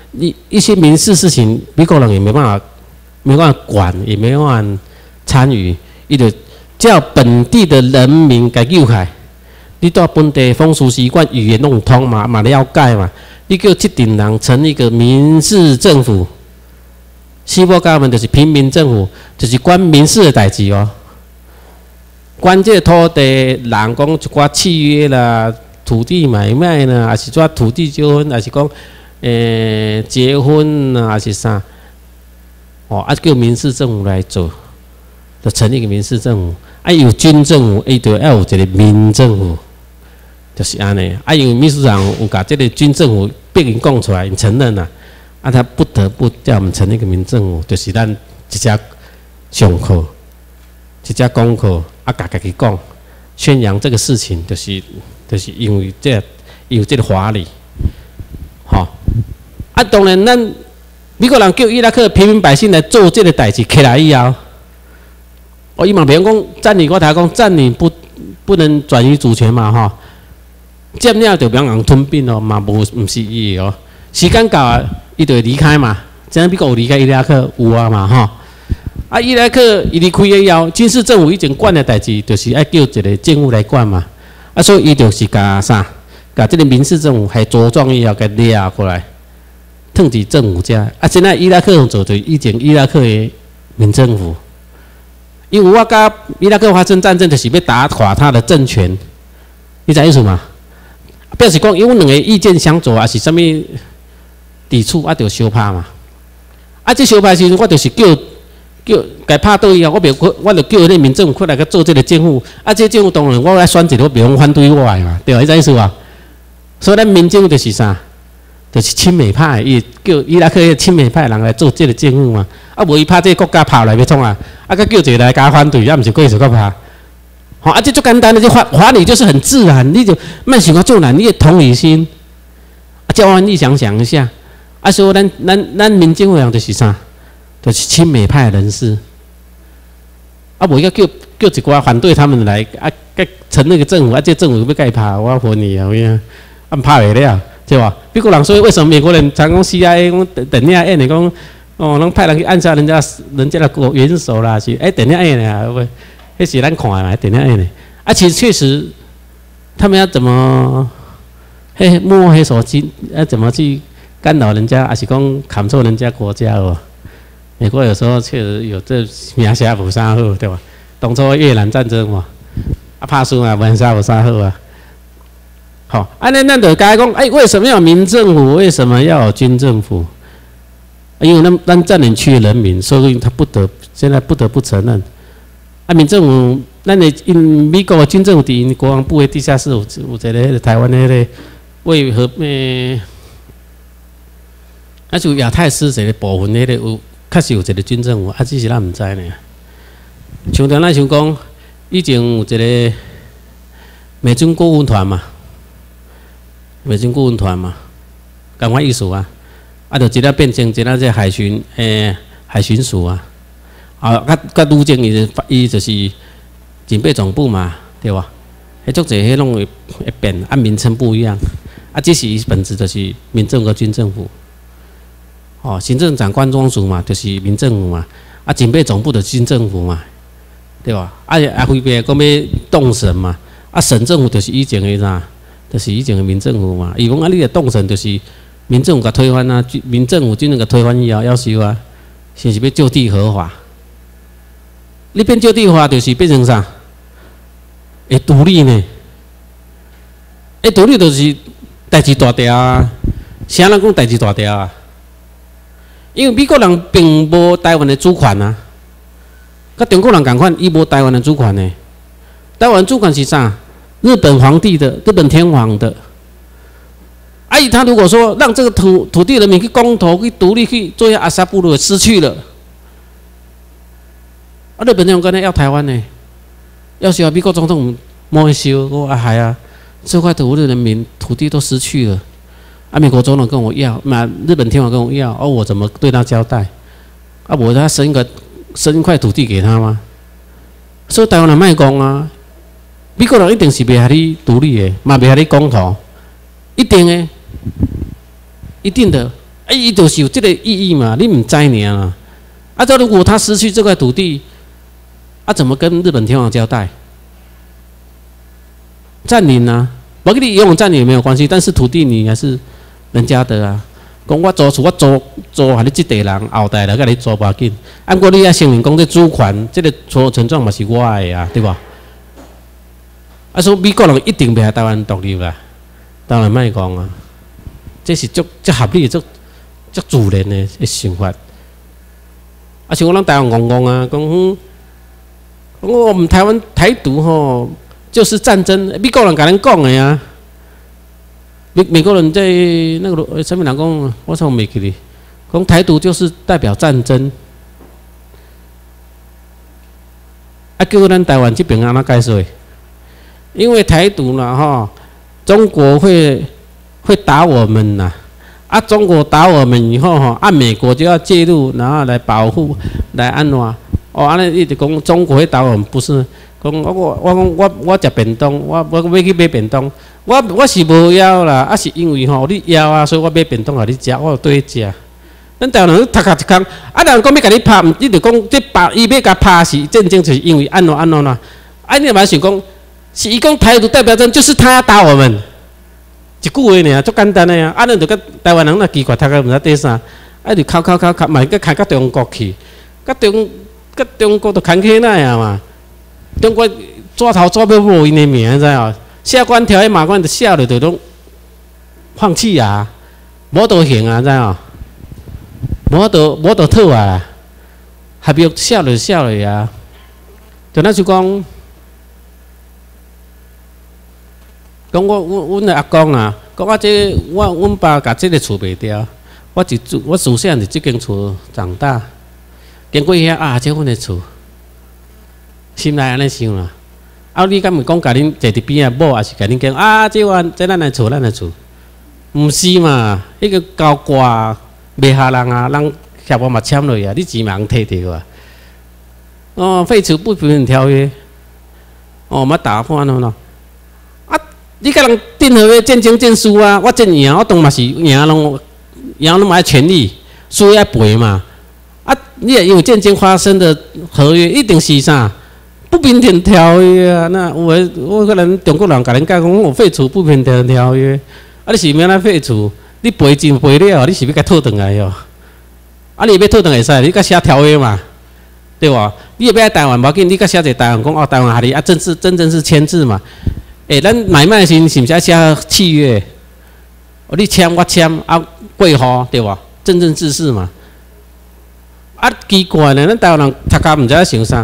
Speaker 2: 一一些民事事情，美国人也没办法，没办法管，也没办法参与，伊就叫本地的人民给救开。你到本地风俗习惯、语言弄通嘛，嘛了解嘛。你叫这群人成立一个民事政府，西部government就是平民政府，就是管民事的代志哦。管这土地人讲一寡契约啦、土地买卖啦，还是抓土地纠纷，还是讲诶结婚啊，还是啥？哦，啊叫民事政府来做，就成立一个民事政府。啊有军政府，伊就要有一个民政府。就是安尼，啊，因为秘书长有把这个军政府被人讲出来，你承认啦，啊，他不得不叫我们成立一个民政府，就是咱一家上课，一家功课，啊，家家己讲，宣扬这个事情，就是就是因为这有这个法理，吼、哦，啊，当然咱美国人叫伊拉克平民百姓来做这个代志，起来以后，我伊嘛别讲占领，我头讲占领不不能转移主权嘛，吼。占了就别人吞并咯，嘛无唔是伊哦。时间到啊，伊就会离开嘛。真正美国有离开伊拉克有啊嘛吼。啊，伊拉克伊离开以后，军事政府以前管的代志，就是爱叫一个政府来管嘛。啊，所以伊就是甲啥，甲这个民事政府还茁壮以后，甲掠过来，腾起政府家。啊，现在伊拉克做就以前伊拉克的民政府，因为我甲伊拉克发生战争，就是要打垮他的政权，你知意思吗？表示讲，因为两个意见相左，还是啥物抵触，啊，就相拍嘛。啊，这相拍时阵，我就是叫叫该拍倒以后，我别我就叫迄个民政府过来去做这个政府。啊，这个政府当然我来选一个，我别讲反对我的嘛，对吧？你知意思无？所以咱民政府就是啥，就是亲美派，伊叫伊拉克迄亲美派人来做这个政府嘛。啊，无伊拍这个国家跑来要创啊，啊，佮叫一个来加反对，啊，毋是过一个拍。好、哦、啊，这就简单的，这法法理就是很自然，你就慢想要做难，你的同理心，啊，叫我你想想一下，啊，所以咱咱咱民政府人就是啥，就是亲美派人士，啊，无要叫叫一寡反对他们来，啊，甲成那个政府，啊，这政府要甲拍，我问你啊，有影，啊，拍袂了，对吧？美国人所以为什么美国人常讲 C I A 讲等下演的讲，哦，能派人去暗杀人家人家的国元首啦，是哎，等下演的啊，会。那是咱看嘛，点样呢？啊，其实确实，他们要怎么，嘿摸黑手机，要怎么去干扰人家，还是讲砍错人家国家哦？美国有时候确实有这名下无啥好，对吧？当初越南战争嘛，啊怕输啊，名下无啥好啊。好，啊那那就该讲，哎，为什么要有民政府？为什么要有军政府？因为咱咱占领区的人民，所以他不得现在不得不承认。啊，民政府，咱的因美国的军政府伫因国防部的地下室有有一个迄个台湾的迄个为和诶，啊就亚太师一个部分迄个有，确实有一个军政府，啊只是咱毋知呢。像咱咱想讲，以前有一个美军顾问团嘛，美军顾问团嘛，共款意思啊，啊就直接变成一个这海巡诶海巡署啊。啊，甲甲陆政伊就伊就是警备总部嘛，对吧？迄足侪迄拢会会变，啊名称不一样，啊这是伊本质就是民政和军政府。哦，行政长官庄署嘛，就是民政府嘛，啊警备总部的军政府嘛，对吧？啊啊分别讲要动审嘛，啊省政府就是以前的啥，就是以前的民政府嘛。伊讲啊，你的动审就是民政府甲推翻啊，民政府军人甲推翻以后要修啊，先是要就地合法。你变就地化，就是变成啥？会独立呢？会独立就是代志大条啊！啥人讲代志大条啊？因为美国人并无台湾的主权啊，甲中国人共款，伊无台湾的主权呢。台湾主权是啥？日本皇帝的，日本天皇的。啊，他如果说让这个土土地人民去公投、去独立、去做下阿萨布鲁，失去了。啊！日本人跟他要台湾呢，要是美国总统摸一收，我啊还啊，这块土地人民土地都失去了。啊，美国总统跟我要，那日本天皇跟我要，哦，我怎么对他交代？啊，我他生一个生一块土地给他吗？所以台湾人卖讲啊，美国人一定是袂下你独立的，嘛袂下你公投，一定的，一定的。 啊，伊就是有这个意义嘛，你唔知尔啊。啊，这如果他失去这块土地，啊，怎么跟日本天皇交代？占领啊，不跟你游泳占领也没有关系，但是土地你还是人家的啊。讲我租厝，我租租下你这代人，后代来甲你租无要紧。按过你也承认讲这主权，这个所有权状嘛是我的啊，对吧？啊，所以美国人一定袂台湾独立啦，当然莫讲啊，这是足足合理、足足自然的的想法。啊，像我咱台湾讲讲啊，讲讲我们台湾台独吼就是战争，美国人甲咱讲的啊。美美国人在那个什么人讲，我从没记哩，讲台独就是代表战争。啊，叫咱台湾这边安怎解说？因为台独啦哈，中国会会打我们呐，啊，中国打我们以后哈，啊，美国就要介入，然后来保护，来安怎？哦，安尼一直讲中国会打我们，不是？讲我我我讲我我食便当，我我要去买便当，我我是无枵啦，啊是因为吼你枵啊，所以我买便当互你食，我有对食。咱台湾人读下一空，啊人讲要甲你拍，你着讲这拍伊要甲拍是战争，就是因为安怎安怎啦。啊你嘛想讲，是伊讲台独代表战，就是他要打我们，一句话尔，足简单的呀。啊咱着甲台湾人那奇怪，读个毋知底啥，啊就哭哭哭哭，嘛个牵到中国去，甲中甲中国都牵起来啊嘛。中国抓头抓要无因的名，知哦？下关条迄马关就下了，就拢放弃啊，无得行啊，知哦？无得无得讨啊，还要下了下了呀。就那就讲，讲我我阮的阿公啊，讲我这我阮爸甲这个厝卖掉，我一我自细汉伫这间厝长大，经过遐啊，这阮的厝。心内安尼想啦，啊！你敢毋讲甲恁坐伫边仔某，还是甲恁讲啊？这我这咱来厝，咱来厝，毋是嘛？迄个高挂卖下人啊，人协我嘛签落啊，你钱嘛通摕着啊？哦，废除不平等条约，哦，嘛打破了喏。啊，你甲人订合约见证证书啊？我真赢，我当嘛是赢拢赢拢嘛权利，输要赔嘛。啊，你也有见证发生的合约，一定是啥？不平等条约啊，那我我可能中国人甲恁讲，我废除不平等条约，啊，你是要来废除？你赔钱赔了，你是要甲讨转来哟？啊，你要讨转会使，你甲写条约嘛，对吧？你也要来台湾，无要紧，你甲写一台湾讲哦，台湾下里啊，正式真正是签字嘛。诶、欸，咱买卖时是毋是要写契约？哦，你签我签啊，过户对吧？真正制式嘛。啊，奇怪呢，咱台湾人读家毋知影想啥。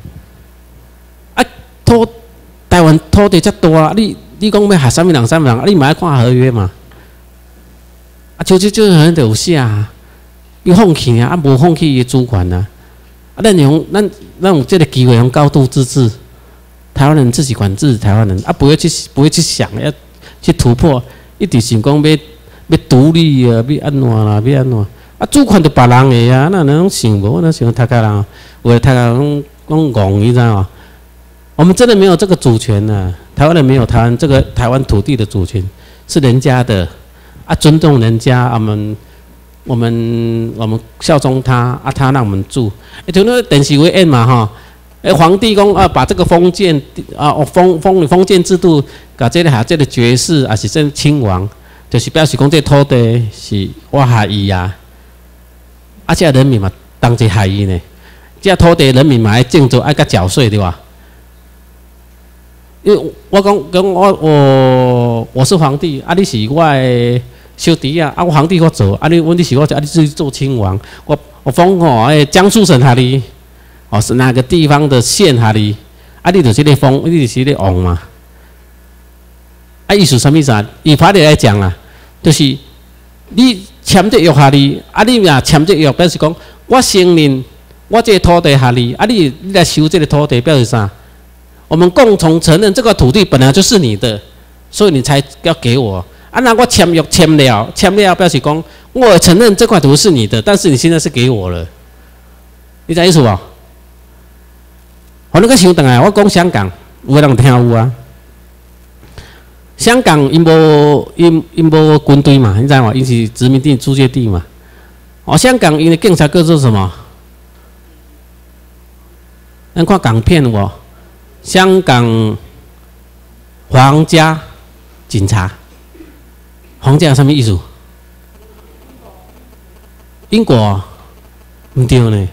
Speaker 2: 土台湾土地遮大，你你讲要下啥物人啥物人，你嘛爱看合约嘛？啊，就就就很有写啊，伊放弃啊，啊无放弃伊主权啊，啊，咱用咱咱有这个机会用高度自治，台湾人自己管制台湾人，啊，不会去不会去想要去突破，一直想讲要要独立啊，要安怎啦，要安怎？啊，主权就别人的啊，那能想无？我那想读家人，有的读家人讲戆，你知道吗？我们真的没有这个主权呢、啊，台湾人没有台湾这个台湾土地的主权，是人家的啊，尊重人家，我们我们我们效忠他啊，他让我们住，哎，就那电视会演嘛哈，哎，皇帝讲啊，把这个封建啊封封封建制度，搞这个下这个爵士，还是这亲王，就是表示讲这土地是我下伊啊，啊，这人民嘛当这下伊呢，这土地人民嘛爱种植爱甲缴税对吧？因为我讲讲我我我是皇帝，啊你是我的小弟啊，啊我皇帝我做，啊你问题是我啊你去做亲王，我我封哦哎江苏省下里，哦是哪个地方的县下里，啊你就是咧封，你就是咧王嘛，啊意思什么意思啊？以法律来讲啊，就是你签这约下里，啊你若签这约表示讲我承认我这个土地下里，啊你你来收这个土地表示啥？我们共同承认这个土地本来就是你的，所以你才要给我。啊，那我签约签了，签了表示讲，我承认这块土地是你的，但是你现在是给我了，你知意思无？我那个想等来，我讲香港，有人听有啊。香港因无因因无军队嘛，你知嘛？因是殖民地租界地嘛。 哦，香港因为警察叫做什么？咱看港片哦，香港皇家警察，皇家有什么意思？英国唔对呢，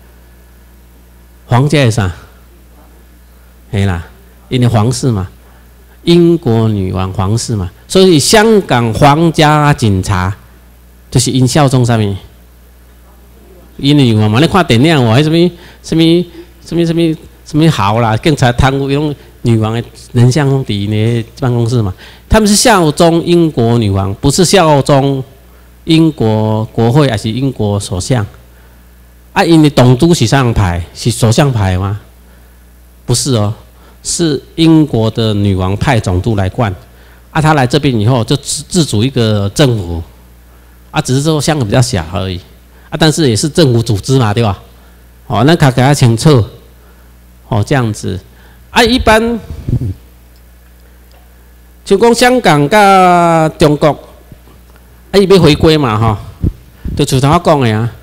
Speaker 2: 皇家是啥？嘿啦，因为皇室嘛，英国女王皇室嘛，所以香港皇家警察就是因效忠啥物？因女王嘛，你看电影哦，迄什么什么什么什么什么好啦，警察贪污用女王的人像伫呢办公室嘛，他们是效忠英国女王，不是效忠英国国会还是英国首相。啊，因为董督是啥样牌？是首相牌吗？不是哦，是英国的女王派总督来管。啊，他来这边以后就自自主一个政府，啊，只是说香港比较小而已。啊，但是也是政府组织嘛，对吧？哦，那他给他清楚，哦，这样子。啊，一般就讲香港甲中国，啊，伊要回归嘛，吼，就像头我讲的啊。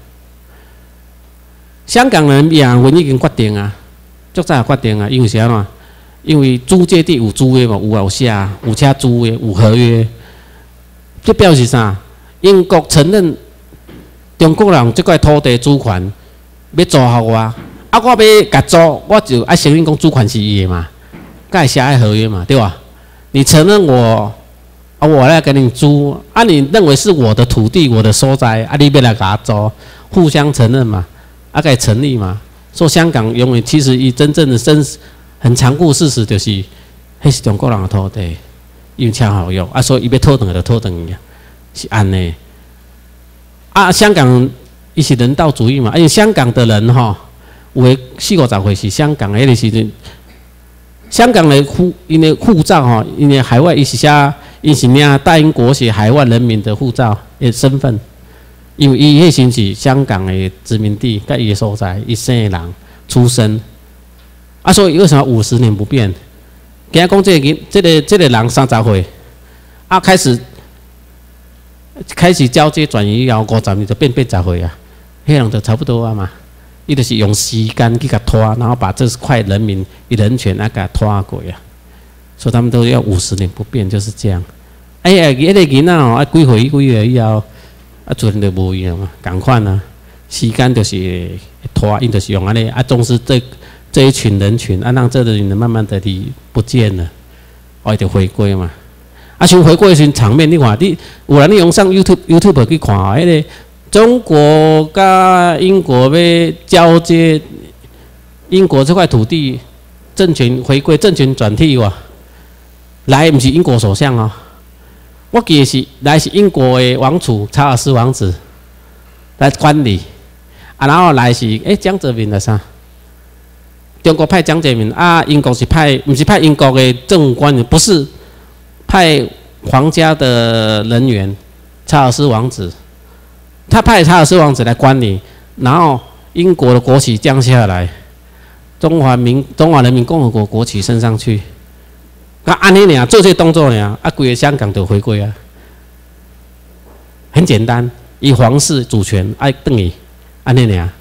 Speaker 2: 香港人命运已经决定啊，足早决定啊，因为啥嘛？因为租界地有租约嘛，有有写，有写租约，有合约。这表示啥？英国承认。中国人这块土地主权要租给我，啊，我要甲租，我就爱承认讲主权是伊的嘛，该写爱合约嘛，对吧？你承认我，啊，我来跟你租，啊，你认为是我的土地、我的所在，啊，你要来给他租，互相承认嘛，啊，该成立嘛。说香港永远其实伊真正的真很残酷事实就是，迄是中国人的土地，因为恰好用，啊，所以伊要讨转就讨转去，是安尼。啊，香港伊是人道主义嘛，而且香港的人吼，有诶四五十岁是香港诶，迄个时阵，香港的护因为护照吼，因为海外伊是写，伊是领大英国协海外人民的护照诶身份，因为伊迄时是香港诶殖民地，甲伊诶所在，伊生诶人出生，啊，所以为什么五十年不变？今仔讲这个这个这个人三十岁，啊，开始。开始交接转移以后，五十年就变八十岁啊，迄样就差不多啊嘛。伊就是用时间去甲拖，然后把这块人民的人权啊甲拖过啊。所以他们都要五十年不变，就是这样。哎呀，迄个囡仔哦，啊几岁几岁以后，啊阵就无一样嘛，共款啊。时间就是拖，因就是用安尼啊，重视这这一群人群，啊让这个人慢慢的离不见了，哦就回归嘛。啊，像回归时场面，你看，你有人你用上 YouTube YouTube 去看，迄、那个中国甲英国要交接，英国这块土地政权回归、政权转替哇，来不是英国首相哦，我记得是来是英国的王储查尔斯王子来管理，啊，然后来是诶、欸、江泽民来啥？中国派江泽民啊，英国是派，不是派英国的政府官员，不是。派皇家的人员，查尔斯王子，他派查尔斯王子来管理，然后英国的国旗降下来，中华民中华人民共和国国旗升上去，啊，安尼尔做这动作尔，啊，规个香港就回归啊，很简单，以皇室主权爱邓伊，安尼尔，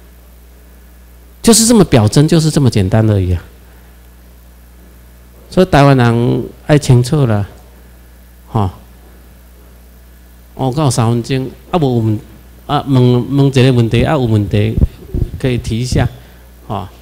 Speaker 2: 就是这么表征，就是这么简单而已啊。所以台湾人爱清楚啦，吼、哦。我到三分钟，啊无问啊问问一个问题，啊有问题可以提一下，吼、哦。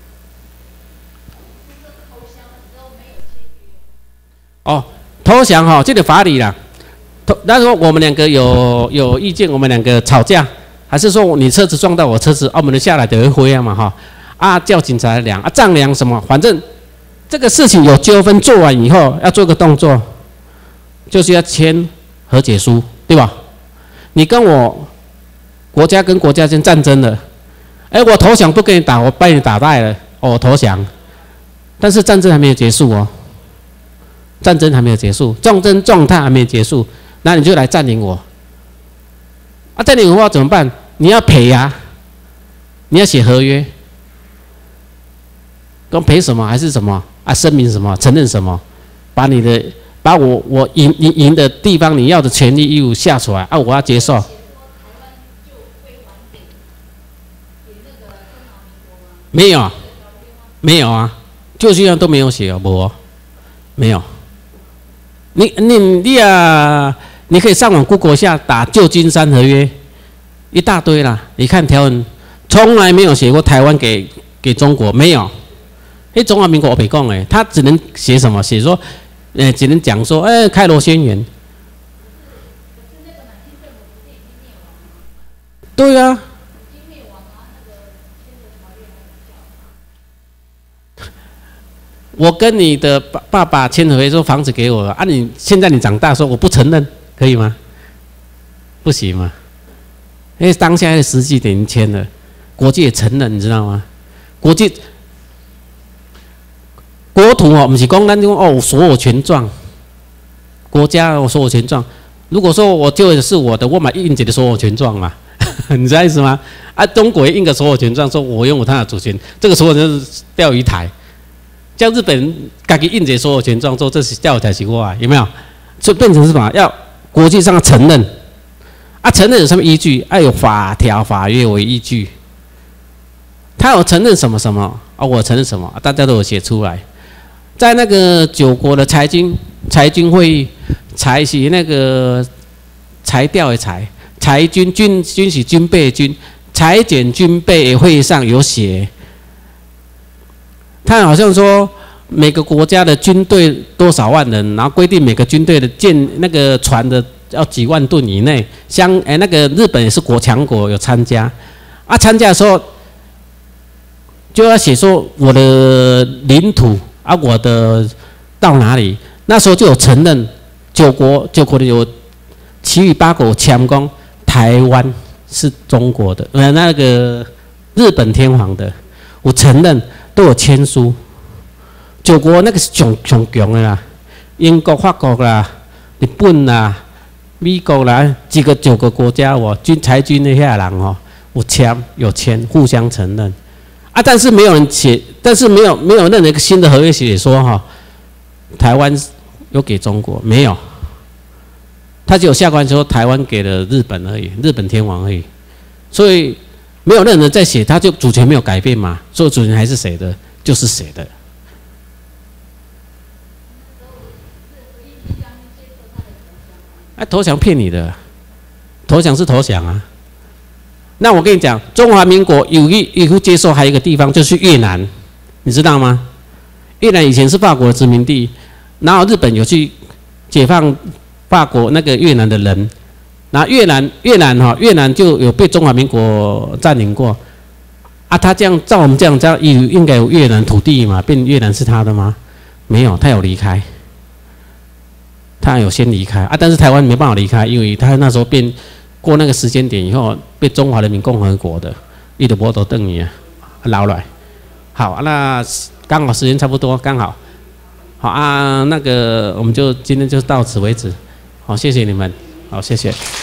Speaker 2: 哦，投降哈、哦，这个法理啦。投，那说我们两个有有意见，我们两个吵架，还是说你车子撞到我车子，啊，我们下来就会回啊嘛哈，啊叫警察来量，啊丈量什么，反正。这个事情有纠纷，做完以后要做个动作，就是要签和解书，对吧？你跟我国家跟国家间战争了，哎，我投降不跟你打，我把你打败了，哦，我投降，但是战争还没有结束哦，战争还没有结束，战争状态还没有结束，那你就来占领我，啊，占领我怎么办？你要赔呀、啊，你要写合约，跟赔什么还是什么？啊，声明什么？承认什么？把你的，把我我赢赢赢的地方你要的权利义务下出来啊！我要接受。 没有，没有啊，旧金山都没有写哦，没，没有。你你你啊，你可以上网 Google 下打旧金山合约，一大堆啦。你看条文，从来没有写过台湾给给中国，没有。哎，中华民国我没讲哎，他只能写什么？写说，呃，只能讲说，哎，开罗宣言。对啊。我跟你的爸爸爸签合约说房子给我了啊，你现在你长大说我不承认，可以吗？不行吗？因为当下的实际点签了，国际也承认，你知道吗？国际国土哦，不是讲咱讲哦所有权状，国家我所有权状。如果说我就是我的，我买印姐的所有权状嘛，你知道意思吗？啊，中国也印个所有权状，说我拥有它的主权，这个所有权是钓鱼台。叫日本人自己印这所有权状，说这是叫台奇怪，有没有？就变成是什么？要国际上承认啊？承认有什么依据？要、啊、有法条、法约为依据。他有承认什么什么啊？我承认什么？大家都有写出来。在那个九国的财经财经会议，财是那个裁掉的裁，裁军军军是军备军，裁减军备会议上有写。他好像说每个国家的军队多少万人，然后规定每个军队的舰那个船的要几万吨以内。像哎那个日本也是国强国有参加，啊参加的时候就要写说我的领土啊我的到哪里，那时候就有承认九国九国的有其余八国强攻台湾是中国的，呃那个日本天皇的，我承认。都有签书，九国那个是上上强的啦，英国、法国啦、日本啦、美国啦，几个九个国家哦，军裁军那些人哦，有签有签，互相承认啊。但是没有人写，但是没有没有任何一个新的合约写说哈、哦，台湾有给中国没有，他只有下关说台湾给了日本而已，日本天皇而已，所以。没有任何人在写，他就主权没有改变嘛，所以主权还是谁的，就是谁的。哎、啊，投降骗你的，投降是投降啊。那我跟你讲，中华民国有一以后接受还有一个地方就是越南，你知道吗？越南以前是法国的殖民地，然后日本有去解放法国那个越南的人。那越南越南哈越南就有被中华民国占领过啊，他这样照我们这样这样应应该有越南土地嘛，变越南是他的吗？没有，他有离开，他有先离开啊，但是台湾没办法离开，因为他那时候变过那个时间点以后，被中华人民共和国的一直波都等你啊，捞来。好，那刚好时间差不多，刚好好啊，那个我们就今天就到此为止，好，谢谢你们，好，谢谢。